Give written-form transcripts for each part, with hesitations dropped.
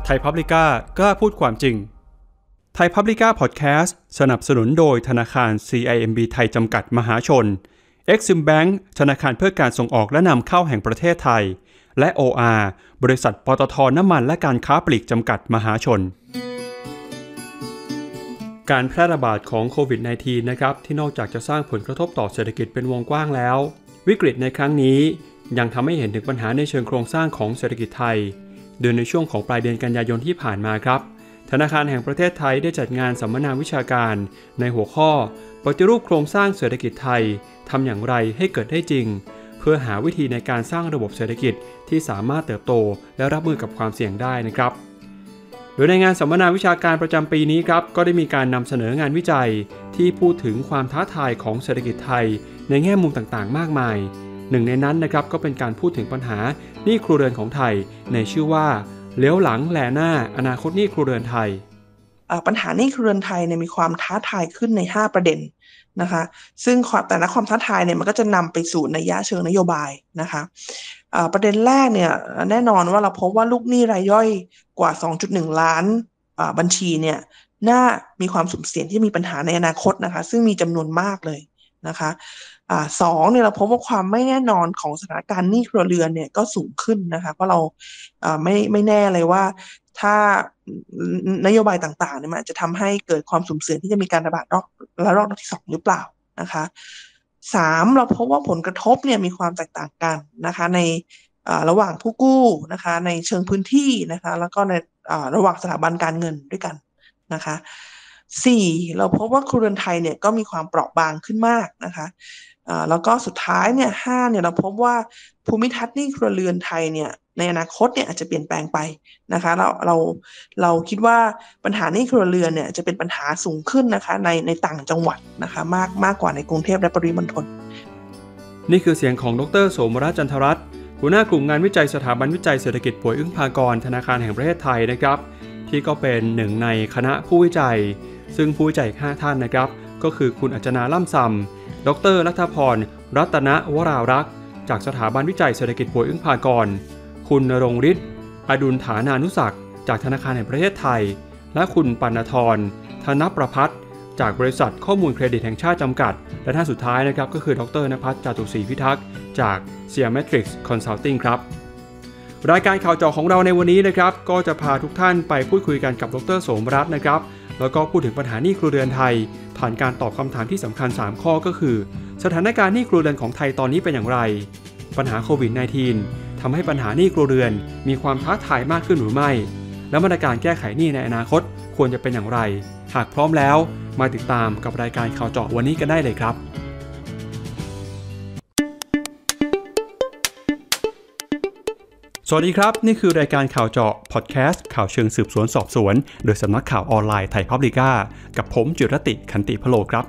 ยพับลิก้ากล้าพูดความจริงไทยพับลิก้าพอดแคสต์สนับสนุนโดยธนาคาร CIMB ไทยจำกัดมหาชน Exim Bank ธนาคารเพื่อการส่งออกและนำเข้าแห่งประเทศไทยและ OR บริษัทปตท.น้ำมันและการค้าปลีกจำกัดมหาชนการแพร่ระบาดของโควิด -19 นะครับที่นอกจากจะสร้างผลกระทบต่อเศรษฐกิจเป็นวงกว้างแล้ววิกฤตในครั้งนี้ยังทำให้เห็นถึงปัญหาในเชิงโครงสร้างของเศรษฐกิจไทยโดยในช่วงของปลายเดือนกันยายนที่ผ่านมาครับธนาคารแห่งประเทศไทยได้จัดงานสัมมนาวิชาการในหัวข้อปฏิรูปโครงสร้างเศรษฐกิจไทยทำอย่างไรให้เกิดได้จริงเพื่อหาวิธีในการสร้างระบบเศรษฐกิจที่สามารถเติบโตและรับมือกับความเสี่ยงได้นะครับโดยในงานสัมมนาวิชาการประจำปีนี้ครับก็ได้มีการนำเสนองานวิจัยที่พูดถึงความท้าทายของเศรษฐกิจไทยในแง่มุมต่างๆมากมายหนึ่งในนั้นนะครับก็เป็นการพูดถึงปัญหาหนี้ครัวเรือนของไทยในชื่อว่าเลี้ยวหลังแลหน้าอนาคตหนี้ครัวเรือนไทยปัญหาหนี้ครัวเรือนไทยมีความท้าทายขึ้นใน5ประเด็นนะคะซึ่งแต่ละความท้าทายมันก็จะนำไปสู่นัยยะเชิงนโยบายนะคะประเด็นแรกแน่นอนว่าเราพบว่าลูกหนี้รายย่อยกว่า 2.1 ล้านบัญชีน่ามีความสุ่มเสี่ยงที่มีปัญหาในอนาคตนะคะซึ่งมีจำนวนมากเลยนะคะสองเราพบว่าความไม่แน่นอนของสถานการณ์หนี้ครัวเรือนก็สูงขึ้นนะคะเพราะเราไม่แน่เลยว่าถ้านโยบายต่างๆมันจะทำให้เกิดความสุ่มเสี่ยงที่จะมีการระบาดระลอกที่2หรือเปล่านะคะ3เราพบว่าผลกระทบมีความแตกต่างกันนะคะในระหว่างผู้กู้นะคะในเชิงพื้นที่นะคะแล้วก็ในระหว่างสถาบันการเงินด้วยกันนะคะ4เราพบว่าครัวเรือนไทยก็มีความเปราะบางขึ้นมากนะคะแล้วก็สุดท้าย5เราพบว่าภูมิทัศน์หนี้ครัวเรือนไทยในอนาคตอาจจะเปลี่ยนแปลงไปนะคะเราคิดว่าปัญหาหนี้ครัวเรือนจะเป็นปัญหาสูงขึ้นนะคะในต่างจังหวัดนะคะมากกว่าในกรุงเทพและปริมณฑลนี่คือเสียงของดร.โสมรัตน์ จันทรัตน์หัวหน้ากลุ่มงานวิจัยสถาบันวิจัยเศรษฐกิจป่วยอึ้งภากรธนาคารแห่งประเทศไทยนะครับที่ก็เป็นหนึ่งในคณะผู้วิจัยซึ่งผู้วิจัยอีก5ท่านนะครับก็คือคุณอัจจนาล่ำซำดร.รัฐพรรัตนวรารักษ์จากสถาบันวิจัยเศรษฐกิจป่วยอึ้งภากรคุณณรงค์ฤทธิ์อดุลฐานานุศักดิ์จากธนาคารแห่งประเทศไทยและคุณปณธรธนประภัทรจากบริษัทข้อมูลเครดิตแห่งชาติจำกัดและท่านสุดท้ายนะครับก็คือดร.ณภัทร จาตุศรีพิทักษ์จาก Siametrix Consulting ครับรายการข่าวเจาะของเราในวันนี้นะครับก็จะพาทุกท่านไปพูดคุยกันกับดร.โสมรัตน์นะครับแล้วก็พูดถึงปัญหาหนี้ครัวเรือนไทยผ่านการตอบคำถามที่สำคัญ3ข้อก็คือสถานการณ์หนี้ครัวเรือนของไทยตอนนี้เป็นอย่างไรปัญหาโควิด -19 ทำให้ปัญหาหนี้ครัวเรือนมีความท้าทายมากขึ้นหรือไม่และมาตรการแก้ไขหนี้ในอนาคตควรจะเป็นอย่างไรหากพร้อมแล้วมาติดตามกับรายการข่าวเจาะวันนี้กันได้เลยครับสวัสดีครับนี่คือรายการข่าวเจาะพอดแคสต์ข่าวเชิงสืบสวนสอบสวนโดยสำนักข่าวออนไลน์ไทยพับลิก้ากับผมจิรติ ขันติพโลครับ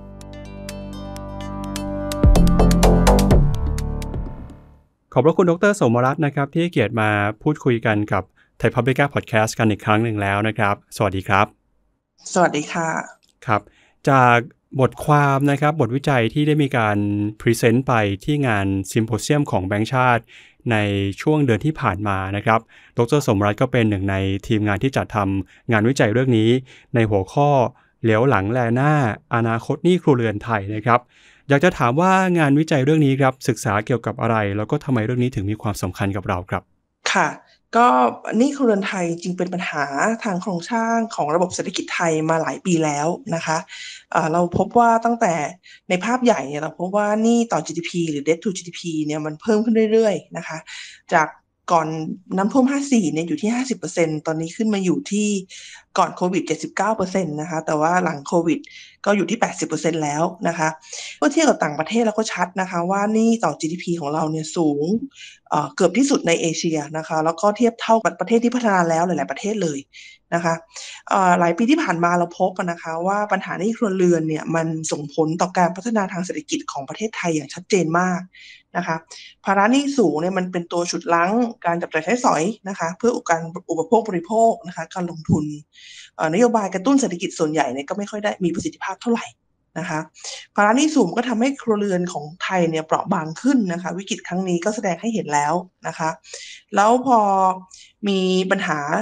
ขอบพระคุณดร.โสมรัตน์นะครับที่ให้เกียรติมาพูดคุยกันกับไทยพับลิก้าพอดแคสต์กันอีกครั้งหนึ่งแล้วนะครับสวัสดีครับสวัสดีค่ะครับจากบทความนะครับบทวิจัยที่ได้มีการพรีเซนต์ไปที่งานซิมโพเซียมของแบงก์ชาติในช่วงเดือนที่ผ่านมานะครับดร.โสมรัตน์ก็เป็นหนึ่งในทีมงานที่จัดทำงานวิจัยเรื่องนี้ในหัวข้อเหลียวหลังแลหน้าอนาคตหนี้ครัวเรือนไทยนะครับอยากจะถามว่างานวิจัยเรื่องนี้ครับศึกษาเกี่ยวกับอะไรแล้วก็ทำไมเรื่องนี้ถึงมีความสำคัญกับเราครับค่ะก็หนี้ครัวเรือนไทยจริงเป็นปัญหาทางโครงสร้างของระบบเศรษฐกิจไทยมาหลายปีแล้วนะคะเราพบว่าตั้งแต่ในภาพใหญ่เราพบว่าหนี้ต่อ GDP หรือ Debt to GDP มันเพิ่มขึ้นเรื่อยๆนะคะจากก่อนน้ำท่วม54อยู่ที่ 50% ตอนนี้ขึ้นมาอยู่ที่ก่อนโควิด 79% นะคะแต่ว่าหลังโควิดก็อยู่ที่ 80% แล้วนะคะเมื่อเทียบกับต่างประเทศเราก็ชัดนะคะว่าหนี้ต่อ GDP ของเราสูงเกือบที่สุดในเอเชียนะคะแล้วก็เทียบเท่ากับประเทศที่พัฒนาแล้วหลายๆประเทศเลยนะคะหลายปีที่ผ่านมาเราพบนะคะว่าปัญหาหนี้ครัวเรือนมันส่งผลต่อการพัฒนาทางเศรษฐกิจของประเทศไทยอย่างชัดเจนมากนะคะภาระหนี้สูงมันเป็นตัวฉุดรั้งการจับจ่ายใช้สอยนะคะเพื่อการอุปโภคบริโภคนะคะการลงทุนนโยบายกระตุ้นเศรษฐกิจส่วนใหญ่ก็ไม่ค่อยได้มีประสิทธิภาพเท่าไหร่นะคะภาระหนี้สูงก็ทำให้ครัวเรือนของไทยเปราะบางขึ้นนะคะวิกฤตครั้งนี้ก็แสดงให้เห็นแล้วนะคะแล้วพอมีปัญหา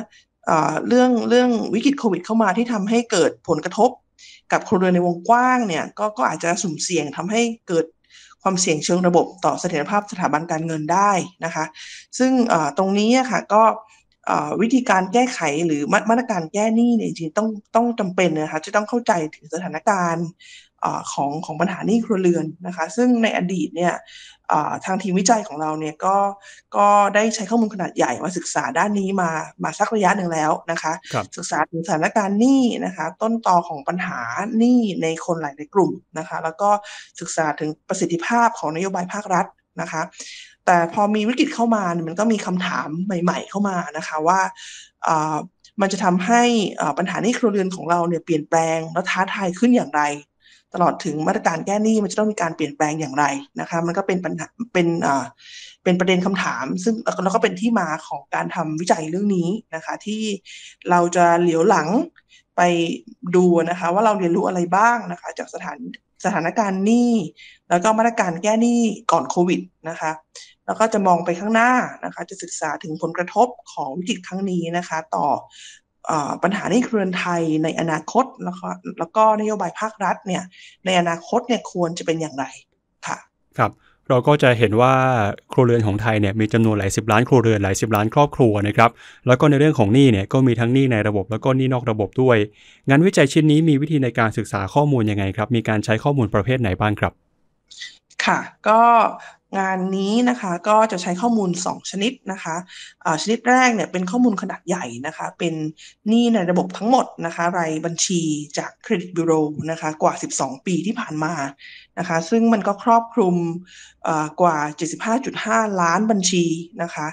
เรื่องวิกฤตโควิดเข้ามาที่ทำให้เกิดผลกระทบกับครัวเรือนในวงกว้างเนี่ยก็อาจจะสุ่มเสี่ยงทำให้เกิดความเสี่ยงเชิงระบบต่อเสถียรภาพสถาบันการเงินได้นะคะซึ่งตรงนี้ค่ะก็วิธีการแก้ไขหรือมาตรการแก้หนี้เนี่ยจริงๆต้องจำเป็นนะคะจะต้องเข้าใจถึงสถานการณ์ของปัญหาหนี้ครัวเรือนนะคะซึ่งในอดีตเนี่ยทางทีมวิจัยของเราเนี่ยก็ได้ใช้ข้อมูลขนาดใหญ่มาศึกษาด้านนี้มาสักระยะหนึ่งแล้วนะคะศึกษาถึงสถานการณ์หนี้นะคะต้นตอของปัญหาหนี้ในคนหลายๆกลุ่มนะคะแล้วก็ศึกษาถึงประสิทธิภาพของนโยบายภาครัฐนะคะแต่พอมีวิกฤตเข้ามามันก็มีคำถามใหม่ๆเข้ามานะคะว่ามันจะทำให้ปัญหาหนี้ครัวเรือนของเราเนี่ยเปลี่ยนแปลงและท้าทายขึ้นอย่างไรตลอดถึงมาตรการแก้หนี้มันจะต้องมีการเปลี่ยนแปลงอย่างไรนะคะมันก็เป็นปัญหาเป็นประเด็นคำถามซึ่งแล้วก็เป็นที่มาของการทำวิจัยเรื่องนี้นะคะที่เราจะเหลียวหลังไปดูนะคะว่าเราเรียนรู้อะไรบ้างนะคะจากสถานการณ์หนี้แล้วก็มาตรการแก้หนี้ก่อนโควิดนะคะแล้วก็จะมองไปข้างหน้านะคะจะศึกษาถึงผลกระทบของวิกฤตครั้งนี้นะคะต่อปัญหาหนี้ครัวเรือนไทยในอนาคตแล้วก็นโยบายภาครัฐเนี่ยในอนาคตเนี่ยควรจะเป็นอย่างไรค่ะครับเราก็จะเห็นว่าครัวเรือนของไทยเนี่ยมีจำนวนหลายสิบล้านครัวเรือนหลายสิบล้านครอบครัวนะครับแล้วก็ในเรื่องของหนี้เนี่ยก็มีทั้งหนี้ในระบบแล้วก็หนี้นอกระบบด้วยงานวิจัยชิ้นนี้มีวิธีในการศึกษาข้อมูลยังไงครับมีการใช้ข้อมูลประเภทไหนบ้างครับค่ะก็งานนี้นะคะก็จะใช้ข้อมูล2ชนิดนะคะชนิดแรกเนี่ยเป็นข้อมูลขนาดใหญ่นะคะเป็นหนี้ในระบบทั้งหมดนะคะรายบัญชีจากเครดิตบูโรนะคะกว่า12ปีที่ผ่านมานะคะซึ่งมันก็ครอบคลุมกว่า75.5ล้านบัญชีนะคะ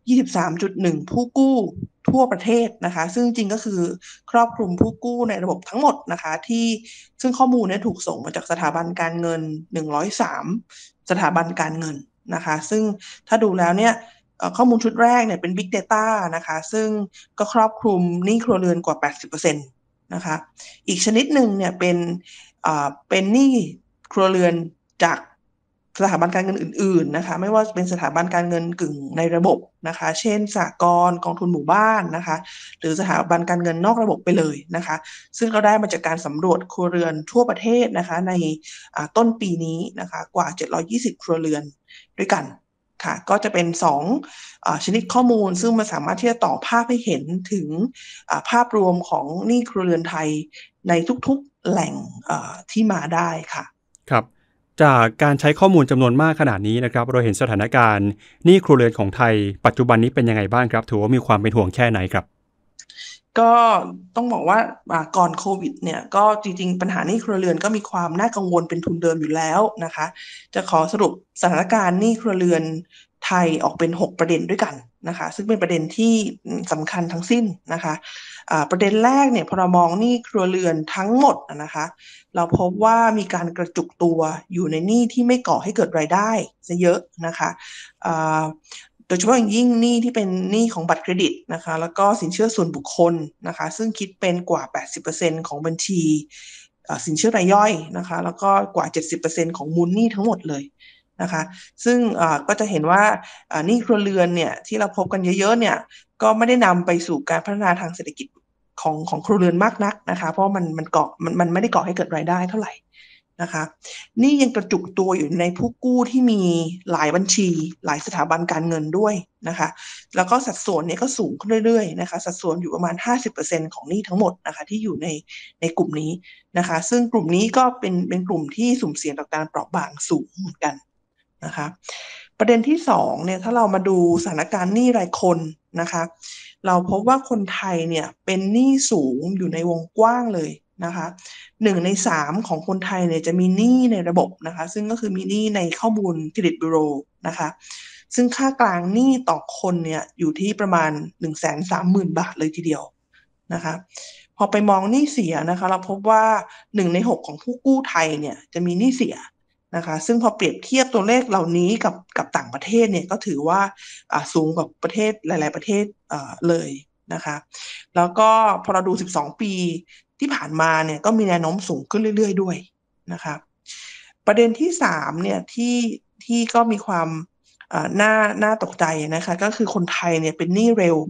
23.1ผู้กู้ทั่วประเทศนะคะซึ่งจริงก็คือครอบคลุมผู้กู้ในระบบทั้งหมดนะคะซึ่งข้อมูลเนี่ยถูกส่งมาจากสถาบันการเงิน103สถาบันการเงินนะคะซึ่งถ้าดูแล้วเนี่ยข้อมูลชุดแรกเนี่ยเป็น Big Data นะคะซึ่งก็ครอบคลุมหนี้ครัวเรือนกว่า 80% นะคะอีกชนิดหนึ่งเนี่ยเป็นหนี้ครัวเรือนจากสถาบันการเงินอื่นๆนะคะไม่ว่าจะเป็นสถาบันการเงินกึ่งในระบบนะคะเช่นสหกรณ์กองทุนหมู่บ้านนะคะหรือสถาบันการเงินนอกระบบไปเลยนะคะซึ่งเราได้มาจากการสำรวจครัวเรือนทั่วประเทศนะคะในต้นปีนี้นะคะกว่า720ครัวเรือนด้วยกันค่ะก็จะเป็น2ชนิดข้อมูลซึ่งมันสามารถที่จะต่อภาพให้เห็นถึงภาพรวมของหนี้ครัวเรือนไทยในทุกๆแหล่งที่มาได้ค่ะครับจากการใช้ข้อมูลจำนวนมากขนาดนี้นะครับเราเห็นสถานการณ์หนี้ครัวเรือนของไทยปัจจุบันนี้เป็นยังไงบ้างครับถือว่ามีความเป็นห่วงแค่ไหนครับก็ต้องบอกว่าก่อนโควิดเนี่ยก็จริงๆปัญหาหนี้ครัวเรือนก็มีความน่ากังวลเป็นทุนเดิมอยู่แล้วนะคะจะขอสรุปสถานการณ์หนี้ครัวเรือนไทยออกเป็น6ประเด็นด้วยกันนะคะซึ่งเป็นประเด็นที่สำคัญทั้งสิ้นนะคะประเด็นแรกเนี่ยพอเรามองหนี้ครัวเรือนทั้งหมดนะคะเราพบว่ามีการกระจุกตัวอยู่ในหนี้ที่ไม่ก่อให้เกิดรายได้ซะเยอะนะคะโดยเฉพาะอย่างยิ่งหนี้ที่เป็นหนี้ของบัตรเครดิตนะคะแล้วก็สินเชื่อส่วนบุคคลนะคะซึ่งคิดเป็นกว่า 80% ของบัญชีสินเชื่อรายย่อยนะคะแล้วก็กว่า 70% ของมูลหนี้ทั้งหมดเลยนะคะซึ่งก็จะเห็นว่าหนี้ครัวเรือนเนี่ยที่เราพบกันเยอะๆเนี่ยก็ไม่ได้นำไปสู่การพัฒนาทางเศรษฐกิจของครัวเรือนมากนักนะคะเพราะมันไม่ได้ก่อให้เกิดรายได้เท่าไหร่นะคะนี่ยังกระจุกตัวอยู่ในผู้กู้ที่มีหลายบัญชีหลายสถาบันการเงินด้วยนะคะแล้วก็สัดส่วนนี้ก็สูงขึ้นเรื่อยๆนะคะสัดส่วนอยู่ประมาณ 50% ของหนี้ทั้งหมดนะคะที่อยู่ในกลุ่มนี้นะคะซึ่งกลุ่มนี้ก็เป็นกลุ่มที่สุ่มเสี่ยงต่อการเปราะบางสูงเหมือนกันนะคะประเด็นที่2เนี่ยถ้าเรามาดูสถานการณ์หนี้รายคนนะคะเราพบว่าคนไทยเนี่ยเป็นหนี้สูงอยู่ในวงกว้างเลยนะคะ1 ใน 3ของคนไทยเนี่ยจะมีหนี้ในระบบนะคะซึ่งก็คือมีหนี้ในข้อมูลเครดิตบูโรนะคะซึ่งค่ากลางหนี้ต่อคนเนี่ยอยู่ที่ประมาณ 130,000 บาทเลยทีเดียวนะคะพอไปมองหนี้เสียนะคะเราพบว่า1 ใน 6ของผู้กู้ไทยเนี่ยจะมีหนี้เสียนะคะซึ่งพอเปรียบเทียบตัวเลขเหล่านี้กับต่างประเทศเนี่ยก็ถือว่าสูงกว่าประเทศหลายๆประเทศเลยนะคะแล้วก็พอเราดู12ปีที่ผ่านมาเนี่ยก็มีแนวโน้มสูงขึ้นเรื่อยๆด้วยนะคะประเด็นที่3เนี่ยที่ก็มีความน่าตกใจนะคะก็คือคนไทยเนี่ยเป็นหนี้เร็ว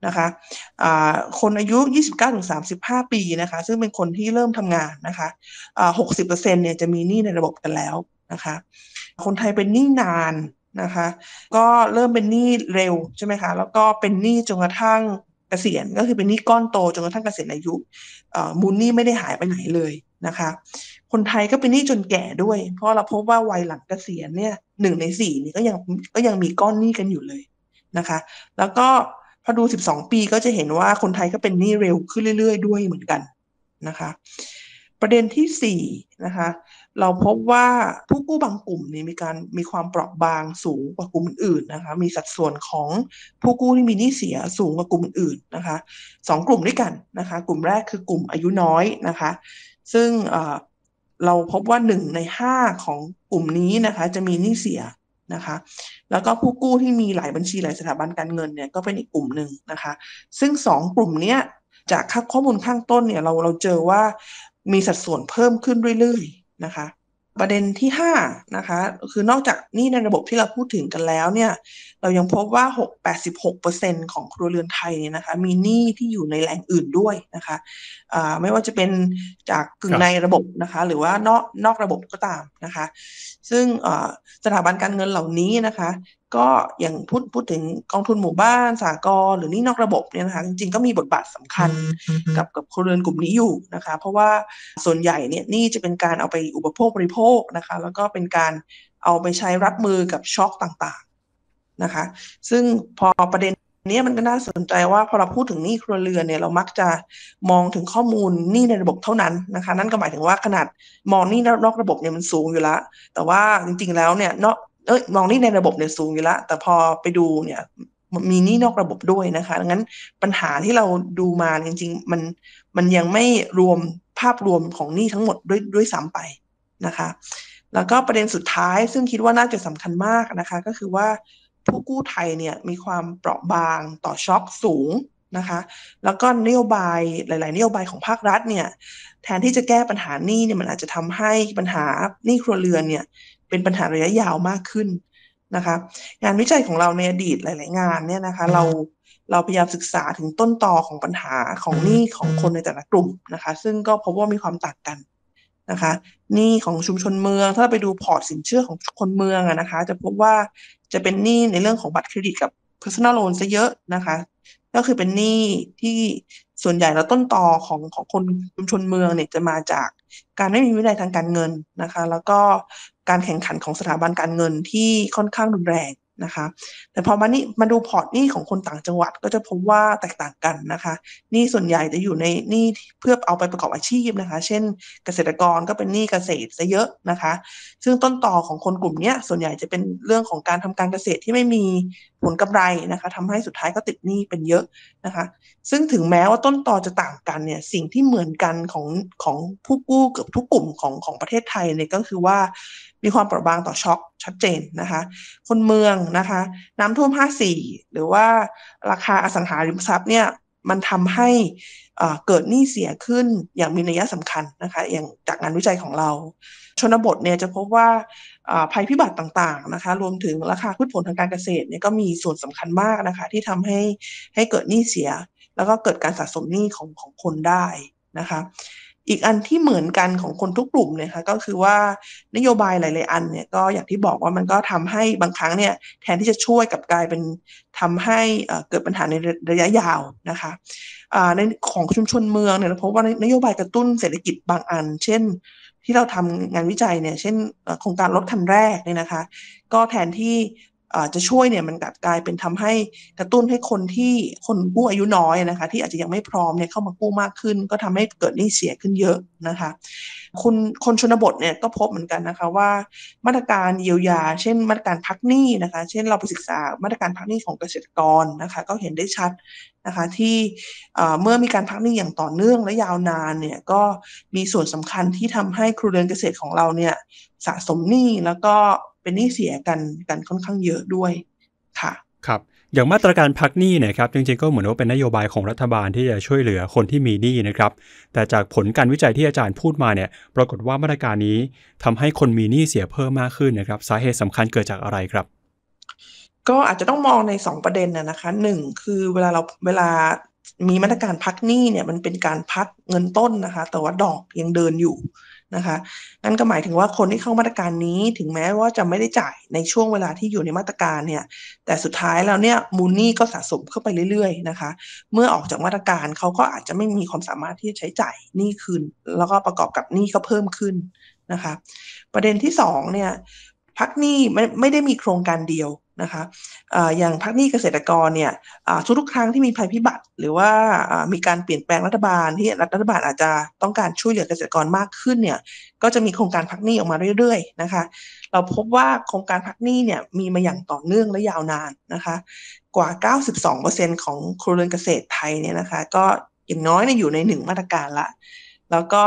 นะคะคนอายุ 29-35 ปีนะคะซึ่งเป็นคนที่เริ่มทำงานนะคะ60%เนี่ยจะมีหนี้ในระบบกันแล้วนะคะคนไทยเป็นหนี้นานนะคะก็เริ่มเป็นหนี้เร็วใช่ไหมคะแล้วก็เป็นหนี้จนกระทั่งเกษียณก็คือเป็นหนี้ก้อนโตจนกระทั่งเกษียณอายุมูลหนี้ไม่ได้หายไปไหนเลยนะคะคนไทยก็เป็นหนี้จนแก่ด้วยเพราะเราพบว่าวัยหลังเกษียณเนี่ย1 ใน 4นี่ก็ยังมีก้อนหนี้กันอยู่เลยนะคะแล้วก็พอดู12 ปีก็จะเห็นว่าคนไทยก็เป็นหนี้เร็วขึ้นเรื่อยๆด้วยเหมือนกันนะคะประเด็นที่4นะคะเราพบว่าผู้กู้บางกลุ่มนี่มีความเปราะบางสูงกว่ากลุ่มอื่นๆนะคะมีสัดส่วนของผู้กู้ที่มีหนี้เสียสูงกว่ากลุ่มอื่นๆนะคะ2 กลุ่มด้วยกันนะคะกลุ่มแรกคือกลุ่มอายุน้อยนะคะซึ่งเราพบว่า1 ใน 5ของกลุ่มนี้นะคะจะมีหนี้เสียนะคะแล้วก็ผู้กู้ที่มีหลายบัญชีหลายสถาบันการเงินเนี่ยก็เป็นอีกกลุ่มหนึ่งนะคะซึ่ง2 กลุ่มนี้จากข้อมูลข้างต้นเนี่ยเราเจอว่ามีสัดส่วนเพิ่มขึ้นเรื่อยๆนะคะประเด็นที่5นะคะคือนอกจากหนี้ในระบบที่เราพูดถึงกันแล้วเนี่ยเรายังพบว่า86% ของครัวเรือนไทยเนี่ยนะคะมีหนี้ที่อยู่ในแหล่งอื่นด้วยนะคะไม่ว่าจะเป็นจากกึ่งในระบบนะคะหรือว่านอกระบบก็ตามนะคะซึ่งสถาบันการเงินเหล่านี้นะคะก็อย่างพูดถึงกองทุนหมู่บ้านสหกรณ์หรือหนี้นอกระบบเนี่ยนะคะจริงๆก็มีบทบาทสำคัญกับครัวเรือนกลุ่มนี้อยู่นะคะเพราะว่าส่วนใหญ่เนี่ยหนี้จะเป็นการเอาไปอุปโภคบริโภคนะคะแล้วก็เป็นการเอาไปใช้รับมือกับช็อคต่างๆนะคะซึ่งพอประเด็นนี้มันก็น่าสนใจว่าพอเราพูดถึงหนี้ครัวเรือนเนี่ยเรามักจะมองถึงข้อมูลหนี้ในระบบเท่านั้นนะคะนั่นก็หมายถึงว่าขนาดมองหนี้นอกระบบเนี่ยมันสูงอยู่แล้วแต่ว่าจริงๆแล้วเนี่ยมองหนี้ในระบบเนี่ยสูงอยู่แล้วแต่พอไปดูเนี่ยมีหนี้นอกระบบด้วยนะคะดังนั้นปัญหาที่เราดูมาจริงๆมันยังไม่รวมภาพรวมของหนี้ทั้งหมดด้วยซ้ำไปนะคะแล้วก็ประเด็นสุดท้ายซึ่งคิดว่าน่าจะสำคัญมากนะคะก็คือว่าผู้กู้ไทยเนี่ยมีความเปราะบางต่อช็อคสูงนะคะแล้วก็นโยบายหลายๆนโยบายของภาครัฐเนี่ยแทนที่จะแก้ปัญหาหนี้เนี่ยมันอาจจะทำให้ปัญหาหนี้ครัวเรือนเนี่ยเป็นปัญหาระยะยาวมากขึ้นนะคะงานวิจัยของเราในอดีตหลายๆงานเนี่ยนะคะเราพยายามศึกษาถึงต้นตอของปัญหาของหนี้ของคนในแต่ละกลุ่มนะคะซึ่งก็พบว่ามีความต่างกันนะคะหนี้ของชุมชนเมืองถ้าเราไปดูพอร์ตสินเชื่อของคนเมืองนะคะจะพบว่าจะเป็นหนี้ในเรื่องของบัตรเครดิตกับ personal loan ซะเยอะนะคะก็คือเป็นหนี้ที่ส่วนใหญ่แล้วต้นตอของคนชุมชนเมืองเนี่ยจะมาจากการไม่มีวินัยทางการเงินนะคะแล้วก็การแข่งขันของสถาบันการเงินที่ค่อนข้างรุนแรงนะคะแต่พอมาดูพอร์ตหนี้ของคนต่างจังหวัดก็จะพบว่าแตกต่างกันนะคะหนี้ส่วนใหญ่จะอยู่ในหนี้เพื่อเอาไปประกอบอาชีพนะคะเช่นเกษตรกรก็เป็นหนี้เกษตรซะเยอะนะคะซึ่งต้นตอของคนกลุ่มนี้ส่วนใหญ่จะเป็นเรื่องของการทำการเกษตรที่ไม่มีผลกำไรนะคะทำให้สุดท้ายก็ติดหนี้เป็นเยอะนะคะซึ่งถึงแม้ว่าต้นตอจะต่างกันเนี่ยสิ่งที่เหมือนกันของผู้กู้เกือบทุกกลุ่มของประเทศไทยเนี่ยก็คือว่ามีความเปราะบางต่อช็อคชัดเจนนะคะคนเมืองนะคะน้ำท่วม54หรือว่าราคาอสังหาริมทรัพย์เนี่ยมันทำให้เกิดหนี้เสียขึ้นอย่างมีนัยสำคัญนะคะอย่างจากงานวิจัยของเราชนบทเนี่ยจะพบว่าภัยพิบัติต่างๆนะคะรวมถึงราคาพืชผลทางการเกษตรเนี่ยก็มีส่วนสำคัญมากนะคะที่ทำให้เกิดหนี้เสียแล้วก็เกิดการสะสมหนี้ของคนได้นะคะอีกอันที่เหมือนกันของคนทุกกลุ่มเนี่ยค่ะก็คือว่านโยบายหลายๆอันเนี่ยก็อย่างที่บอกว่ามันก็ทำให้บางครั้งเนี่ยแทนที่จะช่วยกับกลายเป็นทำให้เกิดปัญหาในระยะยาวนะคะในของชุมชนเมืองเนี่ยเราพบว่านโยบายกระตุ้นเศรษฐกิจบางอันเช่นที่เราทำงานวิจัยเนี่ยเช่นโครงการรถคันแรกเนี่ยนะคะก็แทนที่จะช่วยเนี่ยมันกลายเป็นทำให้กระตุ้นให้คนกู้อายุน้อยนะคะที่อาจจะยังไม่พร้อมเนี่ยเข้ามากู้มากขึ้นก็ทำให้เกิดหนี้เสียขึ้นเยอะนะคะคนชนบทเนี่ยก็พบเหมือนกันนะคะว่ามาตรการเยียวยาเช่นมาตรการพักหนี้นะคะเช่นเราไปศึกษามาตรการพักหนี้ของเกษตรกรนะคะก็เห็นได้ชัดนะคะที่เมื่อมีการพักหนี้อย่างต่อเนื่องและยาวนานเนี่ยก็มีส่วนสำคัญที่ทำให้ครัวเรือนเกษตรของเราเนี่ยสะสมหนี้แล้วก็เป็นหนี้เสียกันค่อนข้างเยอะด้วยค่ะครับอย่างมาตรการพักหนี้เนี่ยครับจริงๆก็เหมือนว่าเป็นนโยบายของรัฐบาลที่จะช่วยเหลือคนที่มีหนี้นะครับแต่จากผลการวิจัยที่อาจารย์พูดมาเนี่ยปรากฏว่ามาตรการนี้ทำให้คนมีหนี้เสียเพิ่มมากขึ้นนะครับสาเหตุสำคัญเกิดจากอะไรครับก็อาจจะต้องมองใน2ประเด็นนะคะ1คือเวลามีมาตรการพักหนี้เนี่ยมันเป็นการพักเงินต้นนะคะแต่ว่าดอกยังเดินอยู่นะคะนั่นก็หมายถึงว่าคนที่เข้ามาตรการนี้ถึงแม้ว่าจะไม่ได้จ่ายในช่วงเวลาที่อยู่ในมาตรการเนี่ยแต่สุดท้ายแล้วเนี่ยมูลหนี้ก็สะสมเข้าไปเรื่อยๆนะคะเมื่อออกจากมาตรการเขาก็อาจจะไม่มีความสามารถที่จะใช้จ่ายหนี้คืนแล้วก็ประกอบกับหนี้ก็เพิ่มขึ้นนะคะประเด็นที่2เนี่ยพักหนี้ไม่ได้มีโครงการเดียวนะคะอย่างพักหนี้เกษตรกรเนี่ยทุกๆครั้งที่มีภัยพิบัติหรือว่ามีการเปลี่ยนแปลงรัฐบาลที่รัฐบาลอาจจะต้องการช่วยเหลือเกษตรกรมากขึ้นเนี่ยก็จะมีโครงการพักหนี้ออกมาเรื่อยๆนะคะเราพบว่าโครงการพักหนี้เนี่ยมีมาอย่างต่อเนื่องและยาวนานนะคะกว่า 92% ของครัวเรือนเกษตรไทยเนี่ยนะคะก็อย่างน้อยเนี่ยอยู่ใน1มาตรการละแล้วก็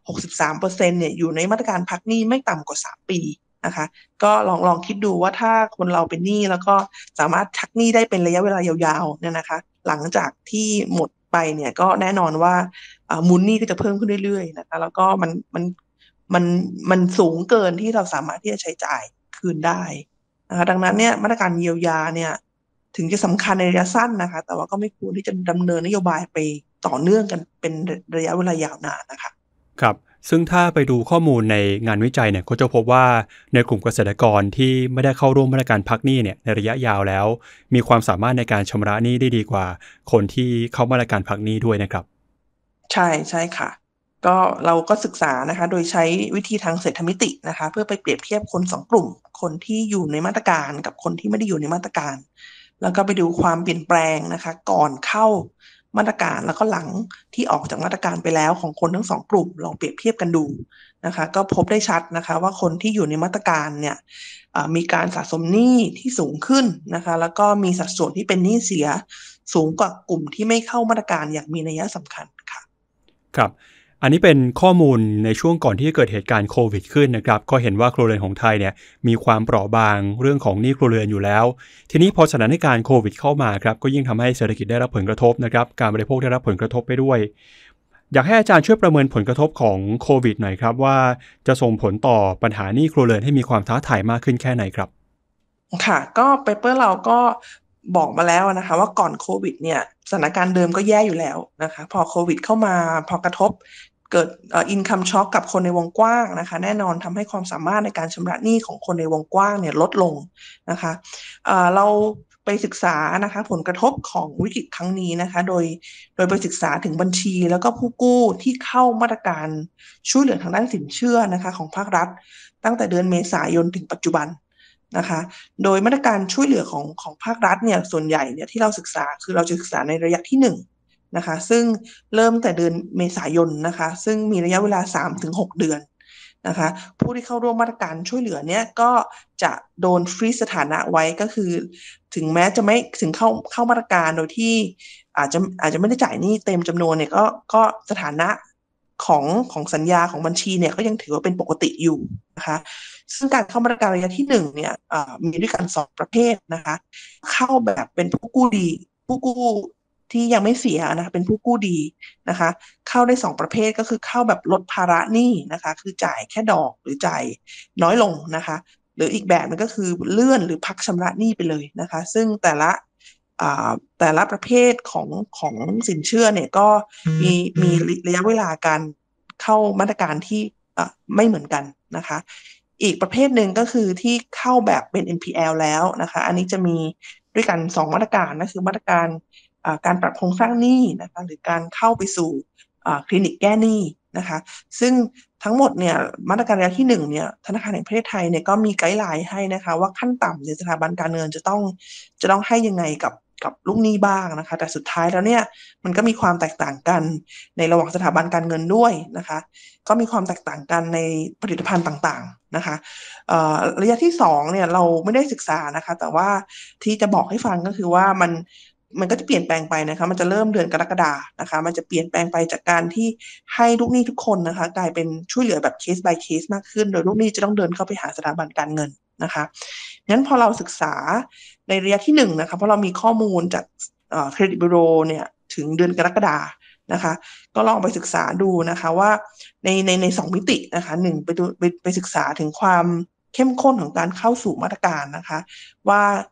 63% เนี่ยอยู่ในมาตรการพักหนี้ไม่ต่ำกว่า3ปีนะคะก็ลองคิดดูว่าถ้าคนเราเป็นหนี้แล้วก็สามารถชักหนี้ได้เป็นระยะเวลายาวๆเนี่ยนะคะหลังจากที่หมดไปเนี่ยก็แน่นอนว่ามูลหนี้ก็จะเพิ่มขึ้นเรื่อยๆนะคะแล้วก็มันมันสูงเกินที่เราสามารถที่จะใช้จ่ายคืนได้นะคะดังนั้นเนี่ยมาตรการเยียวยาเนี่ยถึงจะสำคัญในระยะสั้นนะคะแต่ว่าก็ไม่ควรที่จะดำเนินนโยบายไปต่อเนื่องกันเป็นระยะเวลายาวนานนะคะครับซึ่งถ้าไปดูข้อมูลในงานวิจัยเนี่ยก็จะพบว่าในกลุ่มเกษตรกรที่ไม่ได้เข้าร่วมมาตรการพักหนี้เนี่ยในระยะยาวแล้วมีความสามารถในการชำระหนี้ได้ดีกว่าคนที่เข้ามาตรการพักหนี้ด้วยนะครับใช่ใช่ค่ะก็เราก็ศึกษานะคะโดยใช้วิธีทางเศรษฐมิตินะคะเพื่อไปเปรียบเทียบคน2กลุ่มคนที่อยู่ในมาตรการกับคนที่ไม่ได้อยู่ในมาตรการแล้วก็ไปดูความเปลี่ยนแปลงนะคะก่อนเข้ามาตรการแล้วก็หลังที่ออกจากมาตรการไปแล้วของคนทั้ง2กลุ่มลองเปรียบเทียบกันดูนะคะก็พบได้ชัดนะคะว่าคนที่อยู่ในมาตรการเนี่ยมีการสะสมหนี้ที่สูงขึ้นนะคะแล้วก็มีสัดส่วนที่เป็นหนี้เสียสูงกว่ากลุ่มที่ไม่เข้ามาตรการอย่างมีนัยสำคัญค่ะครับอันนี้เป็นข้อมูลในช่วงก่อนที่จะเกิดเหตุการณ์โควิดขึ้นนะครับก็เห็นว่าครัวเรือนของไทยเนี่ยมีความเปราะบางเรื่องของหนี้ครัวเรือนอยู่แล้วทีนี้พอสถานการณ์โควิดเข้ามาครับก็ยิ่งทำให้เศรษฐกิจได้รับผลกระทบนะครับการบริโภคได้รับผลกระทบไปด้วยอยากให้อาจารย์ช่วยประเมินผลกระทบของโควิดหน่อยครับว่าจะส่งผลต่อปัญหาหนี้ครัวเรือนให้มีความท้าทายมากขึ้นแค่ไหนครับค่ะก็เปเปอร์เราก็บอกมาแล้วนะคะว่าก่อนโควิดเนี่ยสถานการณ์เดิมก็แย่อยู่แล้วนะคะพอโควิดเข้ามาพอกระทบเกิดincome shock กับคนในวงกว้างนะคะแน่นอนทำให้ความสามารถในการชำระหนี้ของคนในวงกว้างเนี่ยลดลงนะคะเราไปศึกษานะคะผลกระทบของวิกฤตครั้งนี้นะคะโดยไปศึกษาถึงบัญชีแล้วก็ผู้กู้ที่เข้ามาตรการช่วยเหลือทางด้านสินเชื่อนะคะของภาครัฐตั้งแต่เดือนเมษายนถึงปัจจุบัน นะคะโดยมาตรการช่วยเหลือของภาครัฐเนี่ยส่วนใหญ่เนี่ยที่เราศึกษาคือเราจะศึกษาในระยะที่1นะคะซึ่งเริ่มแต่เดือนเมษายนนะคะซึ่งมีระยะเวลา3-6เดือนนะคะผู้ที่เข้าร่วมมาตรการช่วยเหลือเนี่ยก็จะโดนฟรีซสถานะไว้ก็คือถึงแม้จะไม่ถึงเข้ามาตรการโดยที่อาจจะไม่ได้จ่ายหนี้เต็มจำนวนเนี่ยก็สถานะของสัญญาของบัญชีเนี่ยก็ยังถือว่าเป็นปกติอยู่นะคะ ซึ่งการเข้ามาตรการระยะที่1เนี่ยมีด้วยกัน2ประเภทนะคะเข้าแบบเป็นผู้กู้ดีผู้กู้ที่ยังไม่เสียนะคะเป็นผู้กู้ดีนะคะเข้าได้2ประเภทก็คือเข้าแบบลดภาระหนี้นะคะคือจ่ายแค่ดอกหรือจ่ายน้อยลงนะคะหรืออีกแบบนึงก็คือเลื่อนหรือพักชำระหนี้ไปเลยนะคะซึ่งแต่ละประเภทของสินเชื่อเนี่ยก็มีระยะเวลาการเข้ามาตรการที่ไม่เหมือนกันนะคะ อีกประเภทหนึ่งก็คือที่เข้าแบบเป็น NPL แล้วนะคะอันนี้จะมีด้วยกัน2มาตรการนะคือมาตรการการปรับโครงสร้างหนี้นะคะหรือการเข้าไปสู่คลินิกแก้หนี้นะคะซึ่งทั้งหมดเนี่ยมาตรการระยะที่1เนี่ยธนาคารแห่งประเทศไทยเนี่ยก็มีไกด์ไลน์ให้นะคะว่าขั้นต่ำในสถาบันการเงินจะต้องให้ยังไงกับลูกหนี้บ้างนะคะแต่สุดท้ายแล้วเนี่ยมันก็มีความแตกต่างกันในระหว่างสถาบันการเงินด้วยนะคะก็มีความแตกต่างกันในผลิตภัณฑ์ต่างๆนะคะระยะที่2เนี่ยเราไม่ได้ศึกษานะคะแต่ว่าที่จะบอกให้ฟังก็คือว่ามันก็จะเปลี่ยนแปลงไปนะคะมันจะเริ่มเดือนกรกฎานะคะมันจะเปลี่ยนแปลงไปจากการที่ให้ลูกหนี้ทุกคนนะคะกลายเป็นช่วยเหลือแบบเคส by เคสมากขึ้นโดยลูกหนี้จะต้องเดินเข้าไปหาสถาบันการเงินนะคะงั้นพอเราศึกษาในระยะที่1นะคะเพราะเรามีข้อมูลจากเครดิตบูโรเนี่ยถึงเดือนกรกฎานะคะก็ลองไปศึกษาดูนะคะว่าใน2มิตินะคะ1ไปศึกษาถึงความเข้มข้นของการเข้าสู่มาตรการนะคะว่า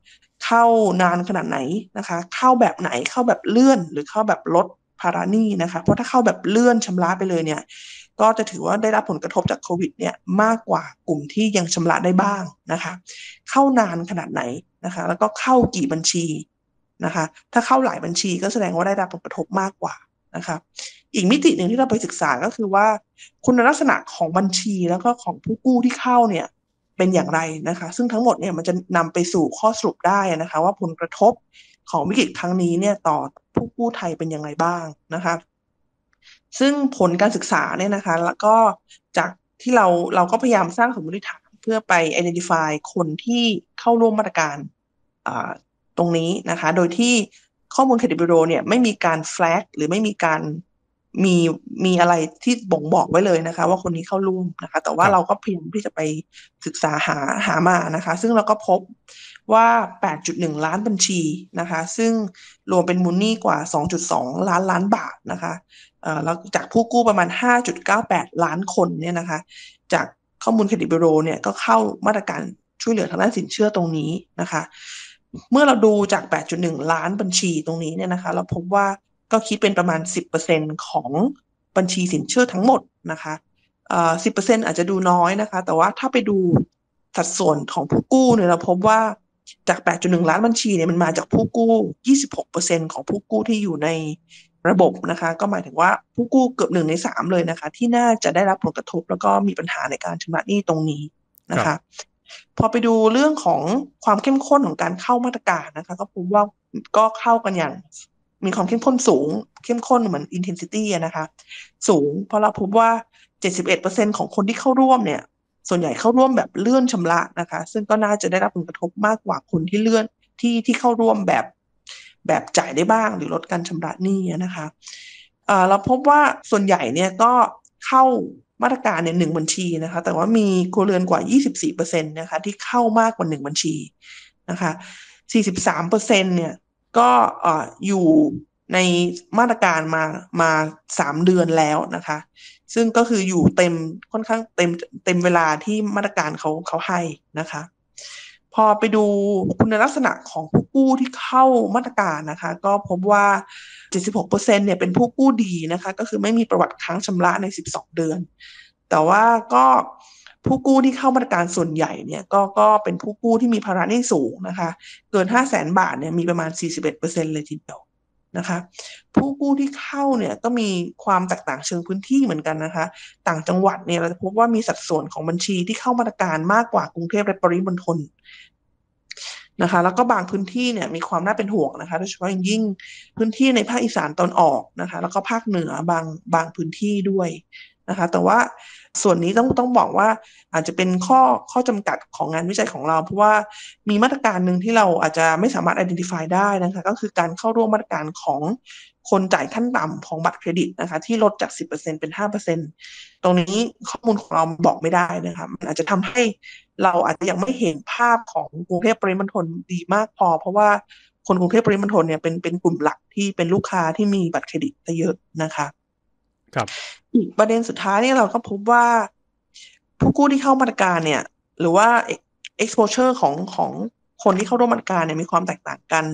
เข้านานขนาดไหนนะคะเข้าแบบไหนเข้าแบบเลื่อนหรือเข้าแบบลดภาระหนี้นะคะเพราะถ้าเข้าแบบเลื่อนชำระไปเลยเนี่ยก็จะถือว่าได้รับผลกระทบจากโควิดเนี่ยมากกว่ากลุ่มที่ยังชำระได้บ้างนะคะเข้านานขนาดไหนนะคะแล้วก็เข้ากี่บัญชีนะคะถ้าเข้าหลายบัญชีก็แสดงว่าได้รับผลกระทบมากกว่านะคะอีกมิติหนึ่งที่เราไปศึกษาก็คือว่าคุณลักษณะของบัญชีแล้วก็ของผู้กู้ที่เข้าเนี่ยเป็นอย่างไรนะคะซึ่งทั้งหมดเนี่ยมันจะนำไปสู่ข้อสรุปได้นะคะว่าผลกระทบของวิกฤตครั้งนี้เนี่ยต่อผู้กู้ไทยเป็นยังไงบ้างนะคะซึ่งผลการศึกษาเนี่ยนะคะแล้วก็จากที่เราก็พยายามสร้างสมมติฐานเพื่อไป identify คนที่เข้าร่วมมาตรการตรงนี้นะคะโดยที่ข้อมูลเครดิตบูโรเนี่ยไม่มีการ flag หรือไม่มีการมีมีอะไรที่บ่งบอกไว้เลยนะคะว่าคนนี้เข้าร่วมนะคะแต่ว่าเราก็พยายามที่จะไปศึกษาหามานะคะซึ่งเราก็พบว่า 8.1 ล้านบัญชีนะคะซึ่งรวมเป็นมูลหนี้กว่า 2.2 ล้านบาทนะคะแล้วจากผู้กู้ประมาณ 5.98 ล้านคนเนี่ยนะคะจากข้อมูลเครดิตบูโรเนี่ยก็เข้ามาตรการช่วยเหลือทางด้านสินเชื่อตรงนี้นะคะเมื่อเราดูจาก 8.1 ล้านบัญชีตรงนี้เนี่ยนะคะเราพบว่าก็คิดเป็นประมาณ 10% ของบัญชีสินเชื่อทั้งหมดนะคะ10% อาจจะดูน้อยนะคะแต่ว่าถ้าไปดูสัดส่วนของผู้กู้เนี่ยเราพบว่าจาก 8.1 ล้านบัญชีเนี่ยมันมาจากผู้กู้ 26% ของผู้กู้ที่อยู่ในระบบนะคะก็หมายถึงว่าผู้กู้เกือบ1 ใน 3เลยนะคะที่น่าจะได้รับผลกระทบแล้วก็มีปัญหาในการชำระหนี้ตรงนี้นะคะพอไปดูเรื่องของความเข้มข้นของการเข้ามาตรการนะคะก็พบว่าก็เข้ากันอย่างมีความเข้มข้นสูงเข้มข้นเหมือน intensity นะคะสูงเพราะเราพบว่า 71% ของคนที่เข้าร่วมเนี่ยส่วนใหญ่เข้าร่วมแบบเลื่อนชำระนะคะซึ่งก็น่าจะได้รับผลกระทบมากกว่าคนที่เลื่อนที่เข้าร่วมแบบจ่ายได้บ้างหรือลดการชำระหนี้นะคะเราพบว่าส่วนใหญ่เนี่ยก็เข้ามาตรการเนี่ย1 บัญชีนะคะแต่ว่ามีครัวเรือนกว่า 24% นะคะที่เข้ามากกว่า1 บัญชีนะคะ43%เนี่ยก็อยู่ในมาตรการมา3 เดือนแล้วนะคะซึ่งก็คืออยู่ค่อนข้างเต็มเวลาที่มาตรการเขาให้นะคะพอไปดูคุณลักษณะของผู้กู้ที่เข้ามาตรการนะคะก็พบว่า 76% เนี่ยเป็นผู้กู้ดีนะคะก็คือไม่มีประวัติค้างชำระใน12 เดือนแต่ว่าก็ผู้กู้ที่เข้ามาตรการส่วนใหญ่เนี่ยก็เป็นผู้กู้ที่มีภาระหนี้สูงนะคะเกิน 500,000 บาทเนี่ยมีประมาณ 41% เลยทีเดียวนะคะผู้กู้ที่เข้าเนี่ยก็มีความแตกต่างเชิงพื้นที่เหมือนกันนะคะต่างจังหวัดเนี่ยเราจะพบว่ามีสัดส่วนของบัญชีที่เข้ามาตรการมากกว่ากรุงเทพและปริมณฑลนะคะแล้วก็บางพื้นที่เนี่ยมีความน่าเป็นห่วงนะคะโดยเฉพาะอย่างยิ่งพื้นที่ในภาคอีสานตอนออกนะคะแล้วก็ภาคเหนือบางพื้นที่ด้วยนะคะแต่ว่าส่วนนี้ต้องบอกว่าอาจจะเป็นข้อจำกัดของงานวิจัยของเราเพราะว่ามีมาตรการหนึ่งที่เราอาจจะไม่สามารถ identify ได้นะคะก็คือการเข้าร่วมมาตรการของคนจ่ายขั้นต่ำของบัตรเครดิตนะคะที่ลดจาก 10% เป็น 5% ตรงนี้ข้อมูลของเราบอกไม่ได้นะคะมันอาจจะทำให้เราอาจจะยังไม่เห็นภาพของกรุงเทพปริมณฑลดีมากพอเพราะว่าคนกรุงเทพปริมณฑลเนี่ยเป็นกลุ่มหลักที่เป็นลูกค้าที่มีบัตรเครดิตเยอะนะคะครับอีกประเด็นสุดท้ายเนี่ยเราก็พบว่าผู้กู้ที่เข้ามาตรการเนี่ยหรือว่า exposure ของคนที่เข้าร่วมมาตรการเนี่ยมีความแตกต่างกัน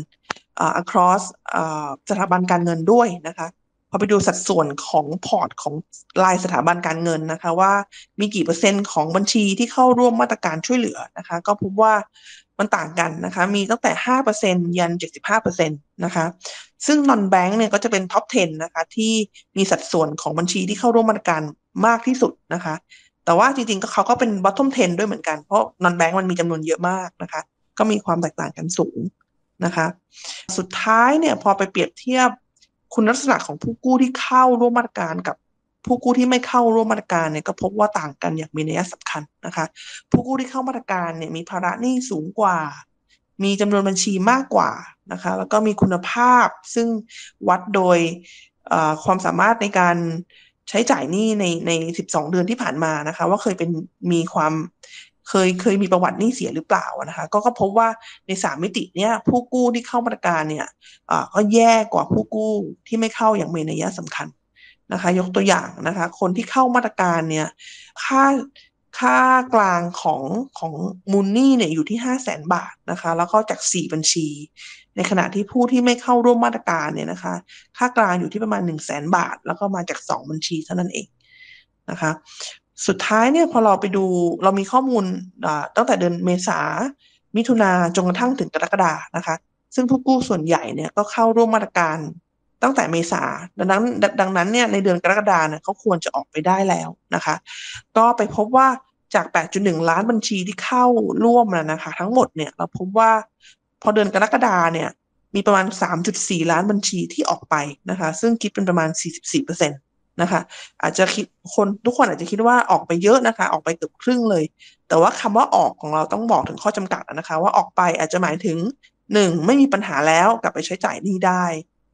across สถาบันการเงินด้วยนะคะพอไปดูสัดส่วนของพอร์ตของรายสถาบันการเงินนะคะว่ามีกี่เปอร์เซ็นต์ของบัญชีที่เข้าร่วมมาตรการช่วยเหลือนะคะก็พบว่ามันต่างกันนะคะมีตั้งแต่ 5% ยัน 75% นะคะซึ่ง non bank เนี่ยก็จะเป็นท็อป 10 นะคะที่มีสัดส่วนของบัญชีที่เข้าร่วมมาตรการมากที่สุดนะคะแต่ว่าจริงๆเขาก็เป็น bottom 10 ด้วยเหมือนกันเพราะ non bank มันมีจำนวนเยอะมากนะคะก็มีความแตกต่างกันสูงนะคะสุดท้ายเนี่ยพอไปเปรียบเทียบคุณลักษณะของผู้กู้ที่เข้าร่วมมาตรการกับผู้กู้ที่ไม่เข้าร่วมมาตรการเนี่ยก็พบว่าต่างกันอย่างมีนัยสำคัญนะคะผู้กู้ที่เข้ามาตรการเนี่ยมีภาระหนี้สูงกว่ามีจำนวนบัญชีมากกว่านะคะแล้วก็มีคุณภาพซึ่งวัดโดยความสามารถในการใช้จ่ายหนี้ใน12 เดือนที่ผ่านมานะคะว่ามีความเคยมีประวัติหนี้เสียหรือเปล่านะคะก็พบว่าใน3 มิติเนี้ยผู้กู้ที่เข้ามาตรการเนี่ยก็แย่กว่าผู้กู้ที่ไม่เข้าอย่างมีนัยสำคัญนะคะยกตัวอย่างนะคะคนที่เข้ามาตรการเนี่ยค่าค่ากลางของมูลนี่เนี่ยอยู่ที่500,000 บาทนะคะแล้วก็จาก4 บัญชีในขณะที่ผู้ที่ไม่เข้าร่วมมาตรการเนี่ยนะคะค่ากลางอยู่ที่ประมาณ100,000 บาทแล้วก็มาจาก2 บัญชีเท่านั้นเองนะคะสุดท้ายเนี่ยพอเราไปดูเรามีข้อมูลตั้งแต่เดือนเมษามิถุนาจนกระทั่งถึงกรกฎานะคะซึ่งผู้กู้ส่วนใหญ่เนี่ยก็เข้าร่วมมาตรการตั้งแต่เมษาดังนั้นเนี่ยในเดือนกรกฎาเนี่ยเขาควรจะออกไปได้แล้วนะคะก็ไปพบว่าจาก 8.1 ล้านบัญชีที่เข้าร่วมนะคะทั้งหมดเนี่ยเราพบว่าพอเดือนกรกฎาเนี่ยมีประมาณ 3.4 ล้านบัญชีที่ออกไปนะคะซึ่งคิดเป็นประมาณ 44%นะคะอาจจะคิดทุกคนอาจจะคิดว่าออกไปเยอะนะคะออกไปเกือบครึ่งเลยแต่ว่าคำว่าออกของเราต้องบอกถึงข้อจำกัดนะคะว่าออกไปอาจจะหมายถึง1ไม่มีปัญหาแล้วกลับไปใช้จ่ายหนี้ได้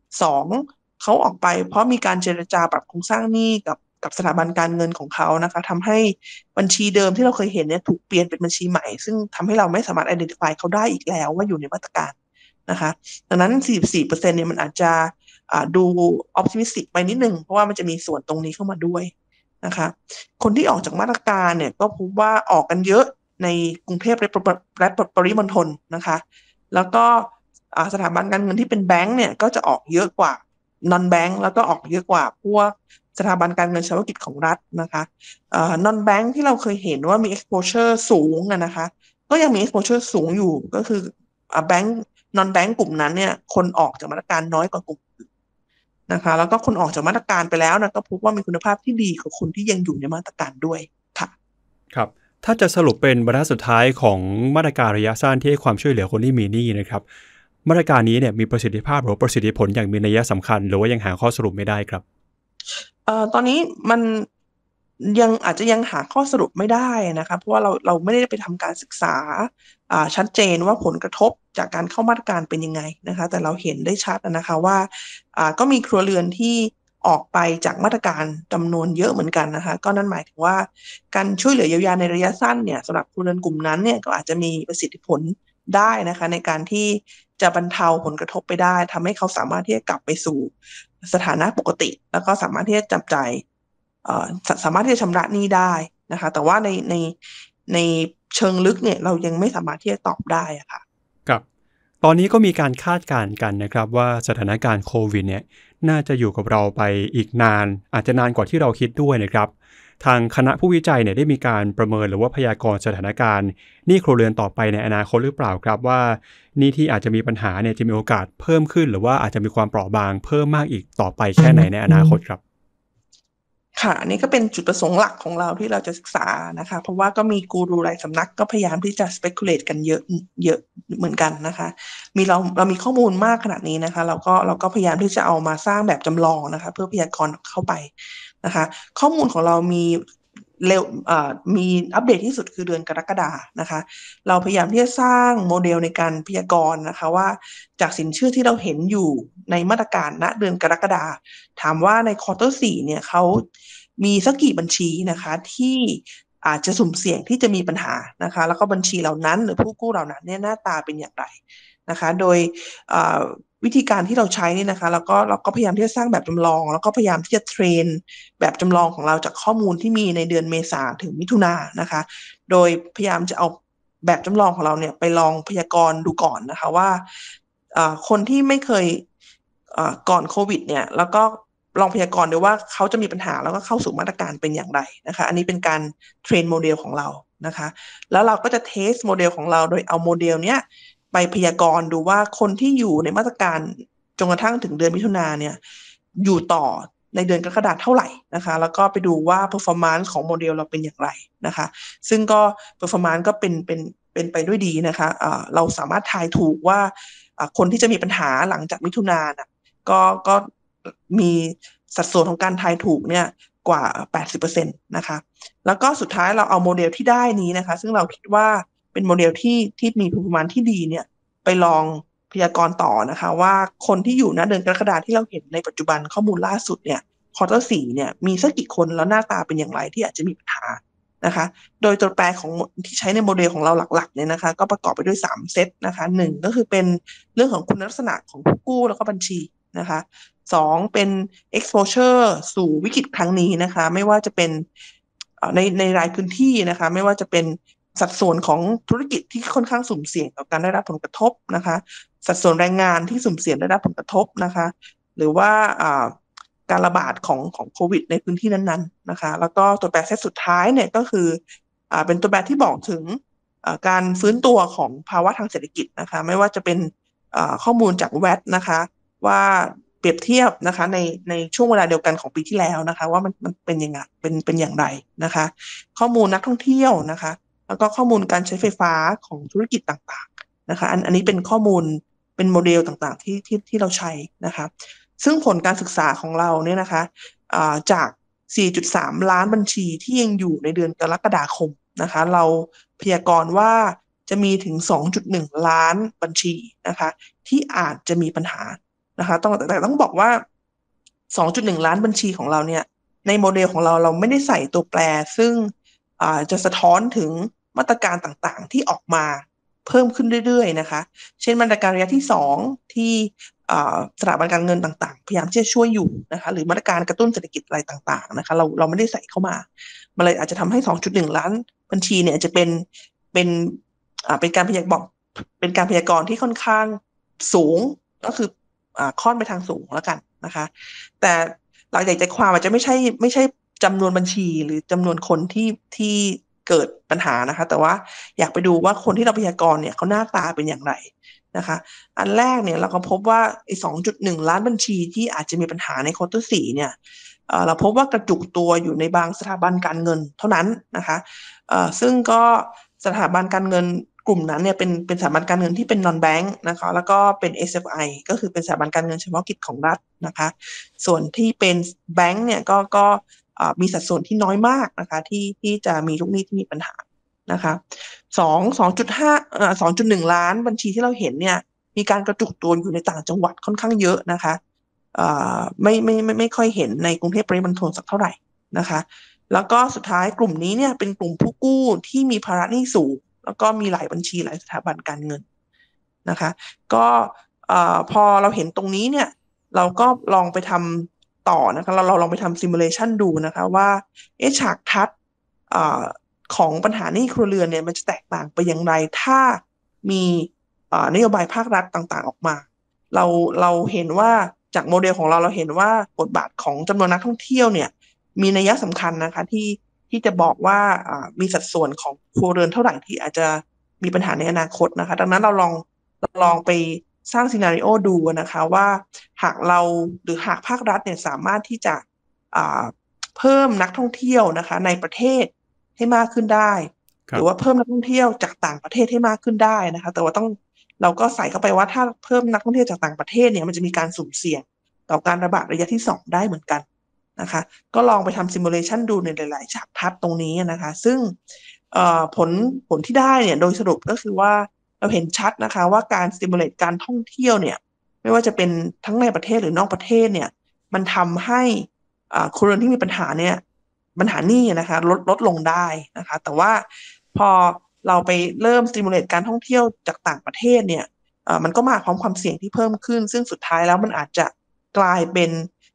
2เขาออกไปเพราะมีการเจรจาปรับโครงสร้างหนี้กับสถาบันการเงินของเขานะคะทำให้บัญชีเดิมที่เราเคยเห็นเนี่ยถูกเปลี่ยนเป็นบัญชีใหม่ซึ่งทำให้เราไม่สามารถ identify เขาได้อีกแล้วว่าอยู่ในมาตรการนะคะดังนั้น 44% เนี่ยมันอาจจะดูออ t ติมิสติกไปนิดนึงเพราะว่ามันจะมีส่วนตรงนี้เข้ามาด้วยนะคะคนที่ออกจากมาตรการเนี่ยก็พบว่าออกกันเยอะในกรุงเทพและปริมณฑลนะคะแล้วก็สถาบันการเงินที่เป็นแบงก์เนี่ยก็จะออกเยอะกว่านอนแบงก์แล้วก็ออกเยอะกว่าพวกสถาบันการเงินเฉพาะกิจของรัฐนะคะนอนแบงก์ที่เราเคยเห็นว่ามี exposure สูงนะคะก็ยังมี exposure สูงอยู่ก็คือแบงก์นอนแบงก์กลุ่มนั้นเนี่ยคนออกจากมาตรการน้อยกว่ากลุ่มอื่นนะคะแล้วก็คนออกจากมาตรการไปแล้วนะก็พบว่ามีคุณภาพที่ดีกว่าคนที่ยังอยู่ในมาตรการด้วยค่ะครับถ้าจะสรุปเป็นบรรทัดสุดท้ายของมาตรการระยะสั้นที่ให้ความช่วยเหลือคนที่มีหนี้นะครับมาตรการนี้เนี่ยมีประสิทธิภาพหรือประสิทธิผลอย่างมีนัยสำคัญหรือว่ายังหาข้อสรุปไม่ได้ครับตอนนี้มันอาจจะยังหาข้อสรุปไม่ได้นะคะเพราะว่าเราไม่ได้ไปทำการศึกษาชัดเจนว่าผลกระทบจากการเข้ามาตรการเป็นยังไงนะคะแต่เราเห็นได้ชัดนะคะว่าก็มีครัวเรือนที่ออกไปจากมาตรการจำนวนเยอะเหมือนกันนะคะก็นั่นหมายถึงว่าการช่วยเหลือเยียวยาในระยะสั้นเนี่ยสำหรับครัวเรือนกลุ่มนั้นเนี่ยก็อาจจะมีประสิทธิผลได้นะคะในการที่จะบรรเทาผลกระทบไปได้ทำให้เขาสามารถที่จะกลับไปสู่สถานะปกติแล้วก็สามารถที่จะจับจ่ายสามารถที่จะชำระหนี้ได้นะคะแต่ว่าในเชิงลึกเนี่ยเรายังไม่สามารถที่จะตอบได้อะค่ะครับตอนนี้ก็มีการคาดการณ์กันนะครับว่าสถานการณ์โควิดเนี่ยน่าจะอยู่กับเราไปอีกนานอาจจะนานกว่าที่เราคิดด้วยนะครับทางคณะผู้วิจัยเนี่ยได้มีการประเมินหรือว่าพยากรณ์สถานการณ์หนี้ครัวเรือนต่อไปในอนาคตหรือเปล่าครับว่าหนี้ที่อาจจะมีปัญหาเนี่ยจะมีโอกาสเพิ่มขึ้นหรือว่าอาจจะมีความเปราะบางเพิ่มมากอีกต่อไปแค่ไหนในอนาคตครับค่ะอันนี้ก็เป็นจุดประสงค์หลักของเราที่เราจะศึกษานะคะเพราะว่าก็มีกูรูหลายสำนักก็พยายามที่จะ speculate กันเยอะเยอะเหมือนกันนะคะเรามีข้อมูลมากขนาดนี้นะคะเราก็พยายามที่จะเอามาสร้างแบบจำลองนะคะเพื่อพยากรณ์เข้าไปนะคะข้อมูลของเรามีเร็วมีอัปเดตที่สุดคือเดือนกรกฎานะคะเราพยายามที่จะสร้างโมเดลในการพยากรณ์นะคะว่าจากสินเชื่อที่เราเห็นอยู่ในมาตรการณเดือนกรกฎาถามว่าในควอเตอร์4เนี่ยเขามีสักกี่บัญชีนะคะที่อาจจะสุ่มเสี่ยงที่จะมีปัญหานะคะแล้วก็บัญชีเหล่านั้นหรือผู้กู้เหล่านั้นเนี่ยหน้าตาเป็นอย่างไรนะคะโดยวิธีการที่เราใช้นี่นะคะเราก็พยายามที่จะสร้างแบบจำลองแล้วก็พยายามที่จะเทรนแบบจำลองของเราจากข้อมูลที่มีในเดือนเมษาถึงมิถุนายนนะคะโดยพยายามจะเอาแบบจำลองของเราเนี่ยไปลองพยากรณ์ดูก่อนนะคะว่าคนที่ไม่เคยก่อนโควิดเนี่ยแล้วก็ลองพยากรณ์ดูว่าเขาจะมีปัญหาแล้วก็เข้าสู่มาตรการเป็นอย่างไรนะคะอันนี้เป็นการเทรนโมเดลของเรานะคะแล้วเราก็จะเทสโมเดลของเราโดยเอาโมเดลเนี้ยไปพยากรณ์ดูว่าคนที่อยู่ในมาตรการจนกระทั่งถึงเดือนมิถุนายนเนี่ยอยู่ต่อในเดือนกรกฎาคมเท่าไหร่นะคะแล้วก็ไปดูว่า performance ของโมเดลเราเป็นอย่างไรนะคะซึ่งก็ performance ก็เป็นไปด้วยดีนะคะเราสามารถทายถูกว่าคนที่จะมีปัญหาหลังจากมิถุนายนก็มีสัดส่วนของการทายถูกเนี่ยกว่า 80% นะคะแล้วก็สุดท้ายเราเอาโมเดลที่ได้นี้นะคะซึ่งเราคิดว่าเป็นโมเดลที่มี performance ที่ดีเนี่ยไปลองพยากรณ์ต่อนะคะว่าคนที่อยู่ณเดือนกรกฎาคมที่เราเห็นในปัจจุบันข้อมูลล่าสุดเนี่ยควอเตอร์4เนี่ยมีสักกี่คนแล้วหน้าตาเป็นอย่างไรที่อาจจะมีปัญหานะคะโดยตัวแปรของที่ใช้ในโมเดลของเราหลักๆเนี่ยนะคะก็ประกอบไปด้วย3เซตนะคะ1ก็คือเป็นเรื่องของคุณลักษณะของผู้กู้แล้วก็บัญชีนะคะ2เป็น exposure สู่วิกฤตครั้งนี้นะคะไม่ว่าจะเป็นในรายพื้นที่นะคะไม่ว่าจะเป็นสัดส่วนของธุรกิจที่ค่อนข้างสุ่มเสี่ยงต่อการได้รับผลกระทบนะคะสัดส่วนแรงงานที่สุ่มเสี่ยงได้รับผลกระทบนะคะหรือว่าการระบาดของโควิดในพื้นที่นั้นๆนะคะแล้วก็ตัวแปรเซตสุดท้ายเนี่ยก็คือเป็นตัวแปรที่บอกถึงการฟื้นตัวของภาวะทางเศรษฐกิจนะคะไม่ว่าจะเป็นข้อมูลจากแวดนะคะว่าเปรียบเทียบนะคะในช่วงเวลาเดียวกันของปีที่แล้วนะคะว่ามันเป็นยังไงเป็นอย่างไรนะคะข้อมูลนักท่องเที่ยวนะคะแล้วก็ข้อมูลการใช้ไฟฟ้าของธุรกิจต่างๆนะคะอันนี้เป็นข้อมูลเป็นโมเดลต่างๆที่เราใช้นะคะซึ่งผลการศึกษาของเราเนี่ยนะคะจาก 4.3 ล้านบัญชีที่ยังอยู่ในเดือนกรกฎาคมนะคะเราพยากรณ์ว่าจะมีถึง 2.1 ล้านบัญชีนะคะที่อาจจะมีปัญหานะคะแต่ต้องบอกว่า 2.1 ล้านบัญชีของเราเนี่ยในโมเดลของเราไม่ได้ใส่ตัวแปรซึ่งจะสะท้อนถึงมาตรการต่างๆที่ออกมาเพิ่มขึ้นเรื่อยๆนะคะเช่นมาตรการระยะที่2ที่สถาบันการเงินต่างๆพยายามที่จะช่วยอยู่นะคะหรือมาตรการกระตุ้นเศรษฐกิจอะไรต่างๆนะคะเราไม่ได้ใส่เข้ามามันเลยอาจจะทำให้ 2.1 ล้านบัญชีเนี่ยจะเป็นการพยากรณ์ที่ค่อนข้างสูงก็คือค่อนไปทางสูงแล้วกันนะคะแต่หลักใหญ่ใจความอาจจะไม่ใช่จำนวนบัญชีหรือจำนวนคนที่เกิดปัญหานะคะแต่ว่าอยากไปดูว่าคนที่เราพยากรณ์เนี่ยเขาหน้าตาเป็นอย่างไรนะคะอันแรกเนี่ยเราก็พบว่า2.1 ล้านบัญชีที่อาจจะมีปัญหาในควอเตอร์4เนี่ยเราพบว่ากระจุกตัวอยู่ในบางสถาบันการเงินเท่านั้นนะคะซึ่งก็สถาบันการเงินกลุ่มนั้นเนี่ยเป็นสถาบันการเงินที่เป็น non bank นะคะแล้วก็เป็น SFI ก็คือเป็นสถาบันการเงินเฉพาะกิจของรัฐนะคะส่วนที่เป็นแบงก์เนี่ยก็มีสัดส่วนที่น้อยมากนะคะที่จะมีลูกหนี้ที่มีปัญหานะคะ2.1 ล้านบัญชีที่เราเห็นเนี่ยมีการกระจุกตัวอยู่ในต่างจังหวัดค่อนข้างเยอะนะคะไม่ค่อยเห็นในกรุงเทพปริมณฑลสักเท่าไหร่นะคะแล้วก็สุดท้ายกลุ่มนี้เนี่ยเป็นกลุ่มผู้กู้ที่มีภาระหนี้สูงแล้วก็มีหลายบัญชีหลายสถาบันการเงินนะคะก็พอเราเห็นตรงนี้เนี่ยเราก็ลองไปทำต่อนะคะเราลองไปทำซิมูเลชันดูนะคะว่าฉากทัศน์ของปัญหาหนี้ครัวเรือนเนี่ยมันจะแตกต่างไปอย่างไรถ้ามีนโยบายภาครัฐต่างๆออกมาเราเห็นว่าจากโมเดลของเราเห็นว่าบทบาทของจำนวนนักท่องเที่ยวเนี่ยมีนัยสำคัญนะคะที่จะบอกว่ามีสัดส่วนของครัวเรือนเท่าไหร่ที่อาจจะมีปัญหาในอนาคตนะคะดังนั้นเราลองไปสร้างซีนาริโอดูนะคะว่าหากเราหรือหากภาครัฐเนี่ยสามารถที่จะเพิ่มนักท่องเที่ยวนะคะในประเทศให้มากขึ้นได้หรือว่าเพิ่มนักท่องเที่ยวจากต่างประเทศให้มากขึ้นได้นะคะแต่ว่าเราก็ใส่เข้าไปว่าถ้าเพิ่มนักท่องเที่ยวจากต่างประเทศเนี่ยมันจะมีการสุ่มเสี่ยงต่อการระบาดระยะที่2ได้เหมือนกันนะคะก็ลองไปทำซิมูเลชันดูในหลายๆฉากทัศน์ตรงนี้นะคะซึ่งผลที่ได้เนี่ยโดยสรุปก็คือว่าเราเห็นชัดนะคะว่าการสติมูเลตการท่องเที่ยวเนี่ยไม่ว่าจะเป็นทั้งในประเทศหรือนอกประเทศเนี่ยมันทำให้ครัวเรือนที่มีปัญหาเนี่ยปัญหาหนี้นะคะลดลงได้นะคะแต่ว่าพอเราไปเริ่มสติมูเลตการท่องเที่ยวจากต่างประเทศเนี่ยมันก็มาพร้อมความเสี่ยงที่เพิ่มขึ้นซึ่งสุดท้ายแล้วมันอาจจะกลายเป็น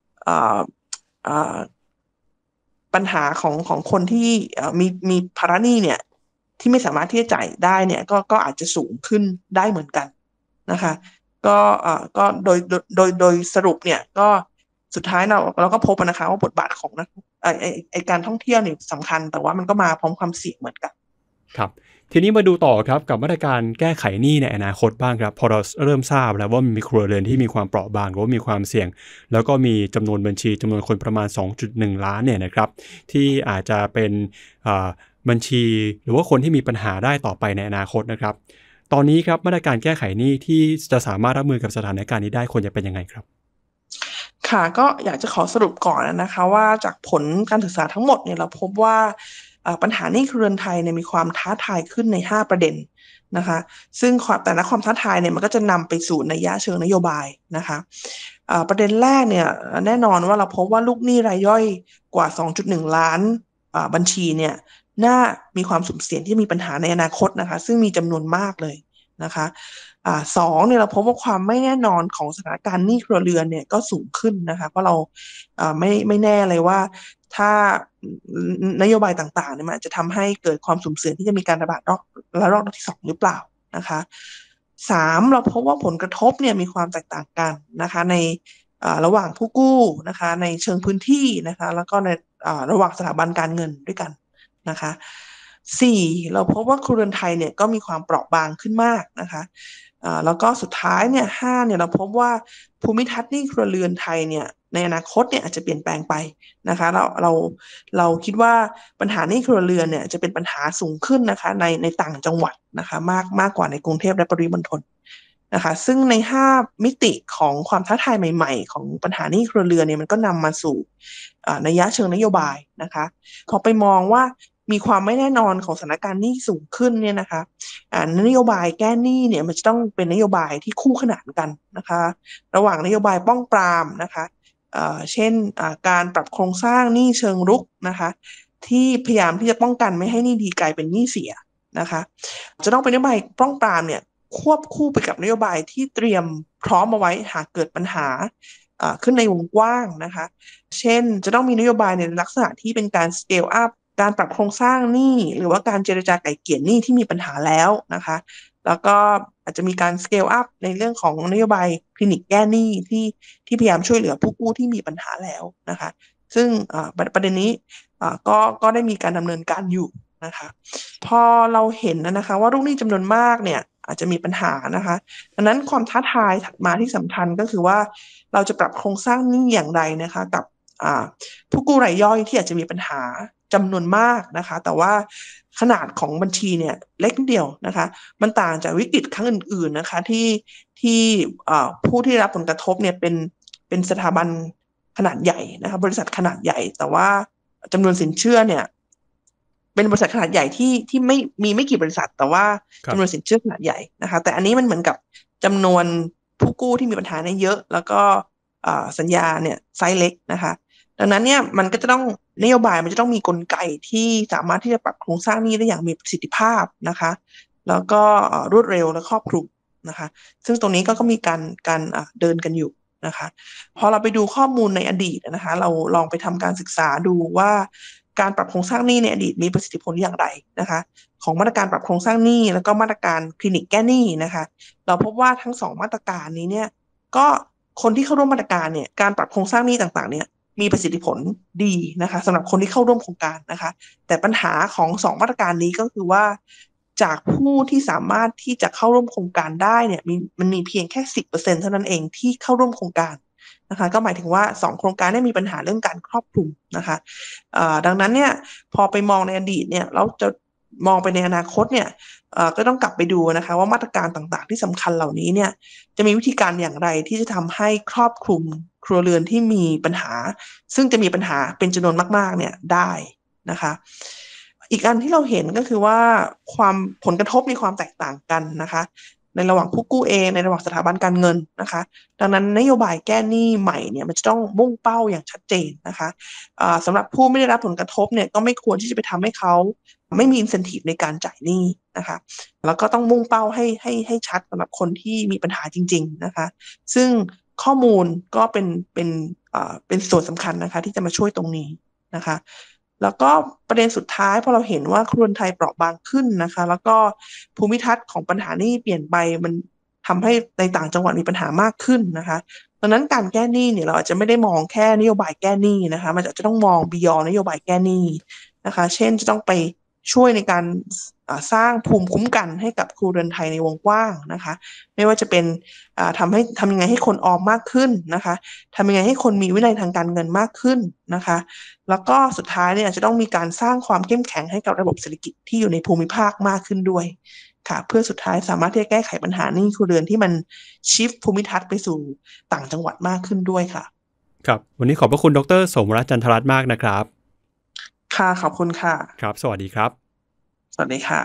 ปัญหาของคนที่มีภาระหนี้เนี่ยที่ไม่สามารถที่จะจ่ายได้เนี่ยก็อาจจะสูงขึ้นได้เหมือนกันนะคะก็โดยสรุปเนี่ยก็สุดท้ายเราก็พบนะคะว่าบทบาทของการท่องเที่ยวเนี่ยสำคัญแต่ว่ามันก็มาพร้อมความเสี่ยงเหมือนกันครับทีนี้มาดูต่อครับกับมาตรการแก้ไขหนี้ในอนาคตบ้างครับพอเราเริ่มทราบแล้วว่ามีครัวเรือนที่มีความเปราะบางหรือว่ามีความเสี่ยงแล้วก็มีจำนวนบัญชีจำนวนคนประมาณ 2.1 ล้านเนี่ยนะครับที่อาจจะเป็นบัญชีหรือว่าคนที่มีปัญหาได้ต่อไปในอนาคตนะครับตอนนี้ครับมาตรการแก้ไขหนี้ที่จะสามารถรับมือกับสถานการณ์นี้ได้ควรจะเป็นยังไงครับค่ะก็อยากจะขอสรุปก่อนนะคะว่าจากผลการศึกษาทั้งหมดเนี่ยเราพบว่าปัญหาหนี้ครัวเรือนไทยเนี่ยมีความท้าทายขึ้นใน5ประเด็นนะคะซึ่งแต่ละความท้าทายเนี่ยมันก็จะนำไปสู่นัยเชิงนโยบายนะคะประเด็นแรกเนี่ยแน่นอนว่าเราพบว่าลูกหนี้รายย่อยกว่า 2.1 ล้านบัญชีเนี่ยน่ามีความสุ่มเสี่ยงที่มีปัญหาในอนาคตนะคะซึ่งมีจำนวนมากเลยนะคะสองเนี่ยเราพบว่าความไม่แน่นอนของสถานการณ์หนี้ครัวเรือนเนี่ยก็สูงขึ้นนะคะเพราะเราไม่แน่เลยว่าถ้านโยบายต่างๆเนี่ยมันจะทำให้เกิดความสุ่มเสี่ยงที่จะมีการระบาดระลอกที่2หรือเปล่านะคะ3เราพบว่าผลกระทบเนี่ยมีความแตกต่างกันนะคะในระหว่างผู้กู้นะคะในเชิงพื้นที่นะคะแล้วก็ในระหว่างสถาบันการเงินด้วยกันนะคะ4เราพบว่าครัวเรือนไทยเนี่ยก็มีความเปราะบางขึ้นมากนะคะแล้วก็สุดท้ายเนี่ย5เนี่ยเราพบว่าภูมิทัศน์หนี้ครัวเรือนไทยเนี่ยในอนาคตเนี่ยอาจจะเปลี่ยนแปลงไปนะคะเราคิดว่าปัญหาหนี้ครัวเรือนเนี่ยจะเป็นปัญหาสูงขึ้นนะคะในต่างจังหวัดนะคะมากกว่าในกรุงเทพและปริมณฑลนะคะซึ่งใน5มิติของความท้าทายใหม่ๆของปัญหาหนี้ครัวเรือนเนี่ยมันก็นำมาสู่นัยเชิงนโยบายนะคะพอไปมองว่ามีความไม่แน่นอนของสถานการณ์หนี้สูงขึ้นเนี่ยนะคะนโยบายแก้หนี้เนี่ยมันจะต้องเป็นนโยบายที่คู่ขนานกันนะคะระหว่างนโยบายป้องปรามนะคะเช่นการปรับโครงสร้างหนี้เชิงรุกนะคะที่พยายามที่จะป้องกันไม่ให้หนี้ดีกลายเป็นหนี้เสียนะคะจะต้องเป็นนโยบายป้องปรามเนี่ยควบคู่ไปกับนโยบายที่เตรียมพร้อมเอาไว้หากเกิดปัญหาขึ้นในวงกว้างนะคะเช่นจะต้องมีนโยบายในลักษณะที่เป็นการ scale up การปรับโครงสร้างหนี้หรือว่าการเจรจาไกล่เกลี่ยหนี้ที่มีปัญหาแล้วนะคะแล้วก็อาจจะมีการ scale up ในเรื่องของนโยบายคลินิกแก้หนี้ที่พยายามช่วยเหลือผู้กู้ที่มีปัญหาแล้วนะคะซึ่งประเด็นนี้ก็ได้มีการดำเนินการอยู่นะคะพอเราเห็นนะคะว่าลูกหนี้จำนวนมากเนี่ยอาจจะมีปัญหานะคะดังนั้นความท้าทายถัดมาที่สำคัญก็คือว่าเราจะปรับโครงสร้างหนี้อย่างไรนะคะกับผู้กู้รายย่อยที่อาจจะมีปัญหาจำนวนมากนะคะแต่ว่าขนาดของบัญชีเนี่ยเล็กนิดเดียวนะคะมันต่างจากวิกฤตครั้งอื่นๆนะคะที่ผู้ที่รับผลกระทบเนี่ยเป็นสถาบันขนาดใหญ่นะคะบริษัทขนาดใหญ่แต่ว่าจำนวนสินเชื่อเนี่ยเป็นบริษัทขนาดใหญ่ที่ไม่กี่บริษัทแต่ว่าจำนวนสินเชื่อขนาดใหญ่นะคะแต่อันนี้มันเหมือนกับจำนวนผู้กู้ที่มีปัญหาเนี่ยเยอะแล้วก็สัญญาเนี่ยไซส์เล็กนะคะดังนั้นเนี่ยมันก็จะต้องนโยบายมันจะต้องมีกลไกที่สามารถที่จะปรับโครงสร้างหนี้ได้อย่างมีประสิทธิภาพนะคะแล้วก็รวดเร็วและครอบคลุมนะคะซึ่งตรงนี้ก็มีการเดินกันอยู่นะคะพอเราไปดูข้อมูลในอดีตนะคะเราลองไปทำการศึกษาดูว่าการปรับโครงสร้างหนี้ในอดีตมีประสิทธิผลอย่างไรนะคะของมาตรการปรับโครงสร้างหนี้แล้วก็มาตรการคลินิกแก้หนี้นะคะเราพบว่าทั้ง2มาตรการนี้เนี่ยก็คนที่เข้าร่วมมาตรการเนี่ยการปรับโครงสร้างหนี้ต่างๆเนี่ยมีประสิทธิผลดีนะคะสำหรับคนที่เข้าร่วมโครงการนะคะแต่ปัญหาของ2มาตรการนี้ก็คือว่าจากผู้ที่สามารถที่จะเข้าร่วมโครงการได้เนี่ยมันมีเพียงแค่ 10% เท่านั้นเองที่เข้าร่วมโครงการนะคะก็หมายถึงว่า2โครงการได้มีปัญหาเรื่องการครอบคลุมนะคะดังนั้นเนี่ยพอไปมองในอดีตเนี่ยเราจะมองไปในอนาคตเนี่ยก็ต้องกลับไปดูนะคะว่ามาตรการต่างๆที่สำคัญเหล่านี้เนี่ยจะมีวิธีการอย่างไรที่จะทำให้ครอบคลุมครัวเรือนที่มีปัญหาซึ่งจะมีปัญหาเป็นจำนวนมากๆเนี่ยได้นะคะอีกอันที่เราเห็นก็คือว่าความผลกระทบมีความแตกต่างกันนะคะในระหว่างผู้กู้เองในระหว่างสถาบันการเงินนะคะดังนั้นนโยบายแก้หนี้ใหม่เนี่ยมันจะต้องมุ่งเป้าอย่างชัดเจนนะคะสำหรับผู้ไม่ได้รับผลกระทบเนี่ยก็ไม่ควรที่จะไปทำให้เขาไม่มี incentive ในการจ่ายหนี้นะคะแล้วก็ต้องมุ่งเป้าให้ชัดสำหรับคนที่มีปัญหาจริงๆนะคะซึ่งข้อมูลก็เป็นส่วนสำคัญนะคะที่จะมาช่วยตรงนี้นะคะแล้วก็ประเด็นสุดท้ายพอเราเห็นว่าครัวเรือนไทยเปราะบางขึ้นนะคะแล้วก็ภูมิทัศน์ของปัญหานี้เปลี่ยนไปมันทำให้ในต่างจังหวัดมีปัญหามากขึ้นนะคะดังนั้นการแก้หนี้เนี่ยเราอาจจะไม่ได้มองแค่นโยบายแก้หนี้นะคะมันจะต้องมอง beyond นโยบายแก้หนี้นะคะเช่นจะต้องไปช่วยในการสร้างภูมิคุ้มกันให้กับครัวเรือนไทยในวงกว้างนะคะไม่ว่าจะเป็นทำยังไงให้คนออมมากขึ้นนะคะทำยังไงให้คนมีวินัยทางการเงินมากขึ้นนะคะแล้วก็สุดท้ายเนี่ยจะต้องมีการสร้างความเข้มแข็งให้กับระบบเศรษฐกิจที่อยู่ในภูมิภาคมากขึ้นด้วยค่ะเพื่อสุดท้ายสามารถที่จะแก้ไขปัญหาหนี้ครัวเรือนที่มันชิฟภูมิทัศน์ไปสู่ต่างจังหวัดมากขึ้นด้วยค่ะครับวันนี้ขอบพระคุณดร.สมรัตน์จันทรัตน์มากนะครับค่ะขอบคุณค่ะครับสวัสดีครับสวัสดีค่ะ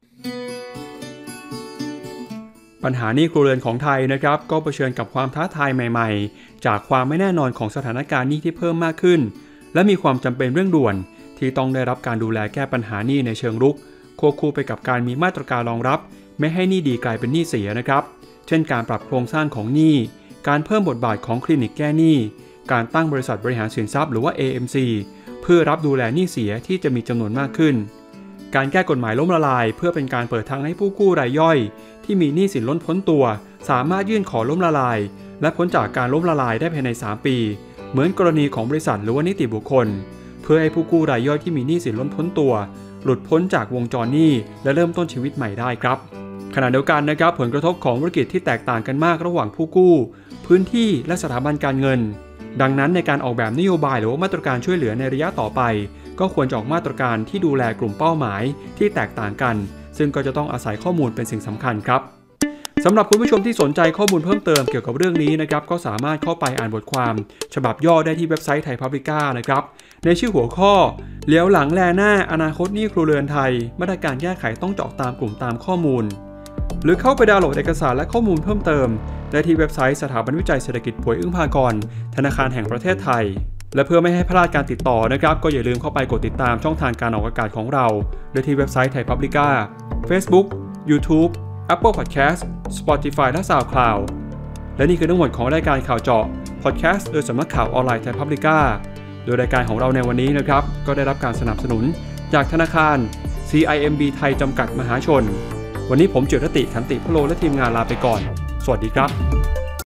ปัญหาหนี้ครัวเรือนของไทยนะครับก็เผชิญกับความท้าทายใหม่ๆจากความไม่แน่นอนของสถานการณ์หนี้ที่เพิ่มมากขึ้นและมีความจำเป็นเร่งด่วนที่ต้องได้รับการดูแลแก้ปัญหาหนี้ในเชิงรุกควบคู่ไปกับการมีมาตรการรองรับไม่ให้หนี้ดีกลายเป็นหนี้เสียนะครับเช่นการปรับโครงสร้างของหนี้การเพิ่มบทบาทของคลินิกแก้หนี้การตั้งบริษัทบริหารสินทรัพย์หรือว่า AMC เพื่อรับดูแลหนี้เสียที่จะมีจำนวนมากขึ้นการแก้กฎหมายล้มละลายเพื่อเป็นการเปิดทางให้ผู้กู้รายย่อยที่มีหนี้สินล้นพ้นตัวสามารถยื่นขอล้มละลายและพ้นจากการล้มละลายได้ภายใน3 ปีเหมือนกรณีของบริษัทหรือว่านิติบุคคลเพื่อให้ผู้กู้รายย่อยที่มีหนี้สินล้นพ้นตัวหลุดพ้นจากวงจรหนี้และเริ่มต้นชีวิตใหม่ได้ครับขณะเดียวกันนะครับผลกระทบของธุรกิจที่แตกต่างกันมากระหว่างผู้กู้พื้นที่และสถาบันการเงินดังนั้นในการออกแบบนโยบายหรือว่ามาตรการช่วยเหลือในระยะต่อไปก็ควรจะออกมาตรการที่ดูแลกลุ่มเป้าหมายที่แตกต่างกันซึ่งก็จะต้องอาศัยข้อมูลเป็นสิ่งสำคัญครับสำหรับคุณผู้ชมที่สนใจข้อมูลเพิ่มเติมเกี่ยวกับเรื่องนี้นะครับก็สามารถเข้าไปอ่านบทความฉบับย่อได้ที่เว็บไซต์ไทยพับลิก้านะครับในชื่อหัวข้อเลี้ยวหลังแลหน้าอนาคตหนี้ครัวเรือนไทยมาตรการแก้ไขต้องเจาะตามกลุ่มตามข้อมูลหรือเข้าไปดาวน์โหลดเอกสารและข้อมูลเพิ่มเติมได้ที่เว็บไซต์สถาบันวิจัยเศรษฐกิจป่วยอึ้งภากรธนาคารแห่งประเทศไทยและเพื่อไม่ให้พลาดการติดต่อนะครับก็อย่าลืมเข้าไปกดติดตามช่องทางการออกอากาศของเราได้ที่เว็บไซต์ไทยพับลิก้า Facebook YouTube Apple Podcast Spotify และ SoundCloud และนี่คือทั้งหมดของรายการข่าวเจาะ Podcast โดยสำนักข่าวออนไลน์ไทยพับลิก้าโดยรายการของเราในวันนี้นะครับก็ได้รับการสนับสนุนจากธนาคาร CIMB ไทยจำกัดมหาชนวันนี้ผมจิรติขันติพโลและทีมงานลาไปก่อนสวัสดีครับ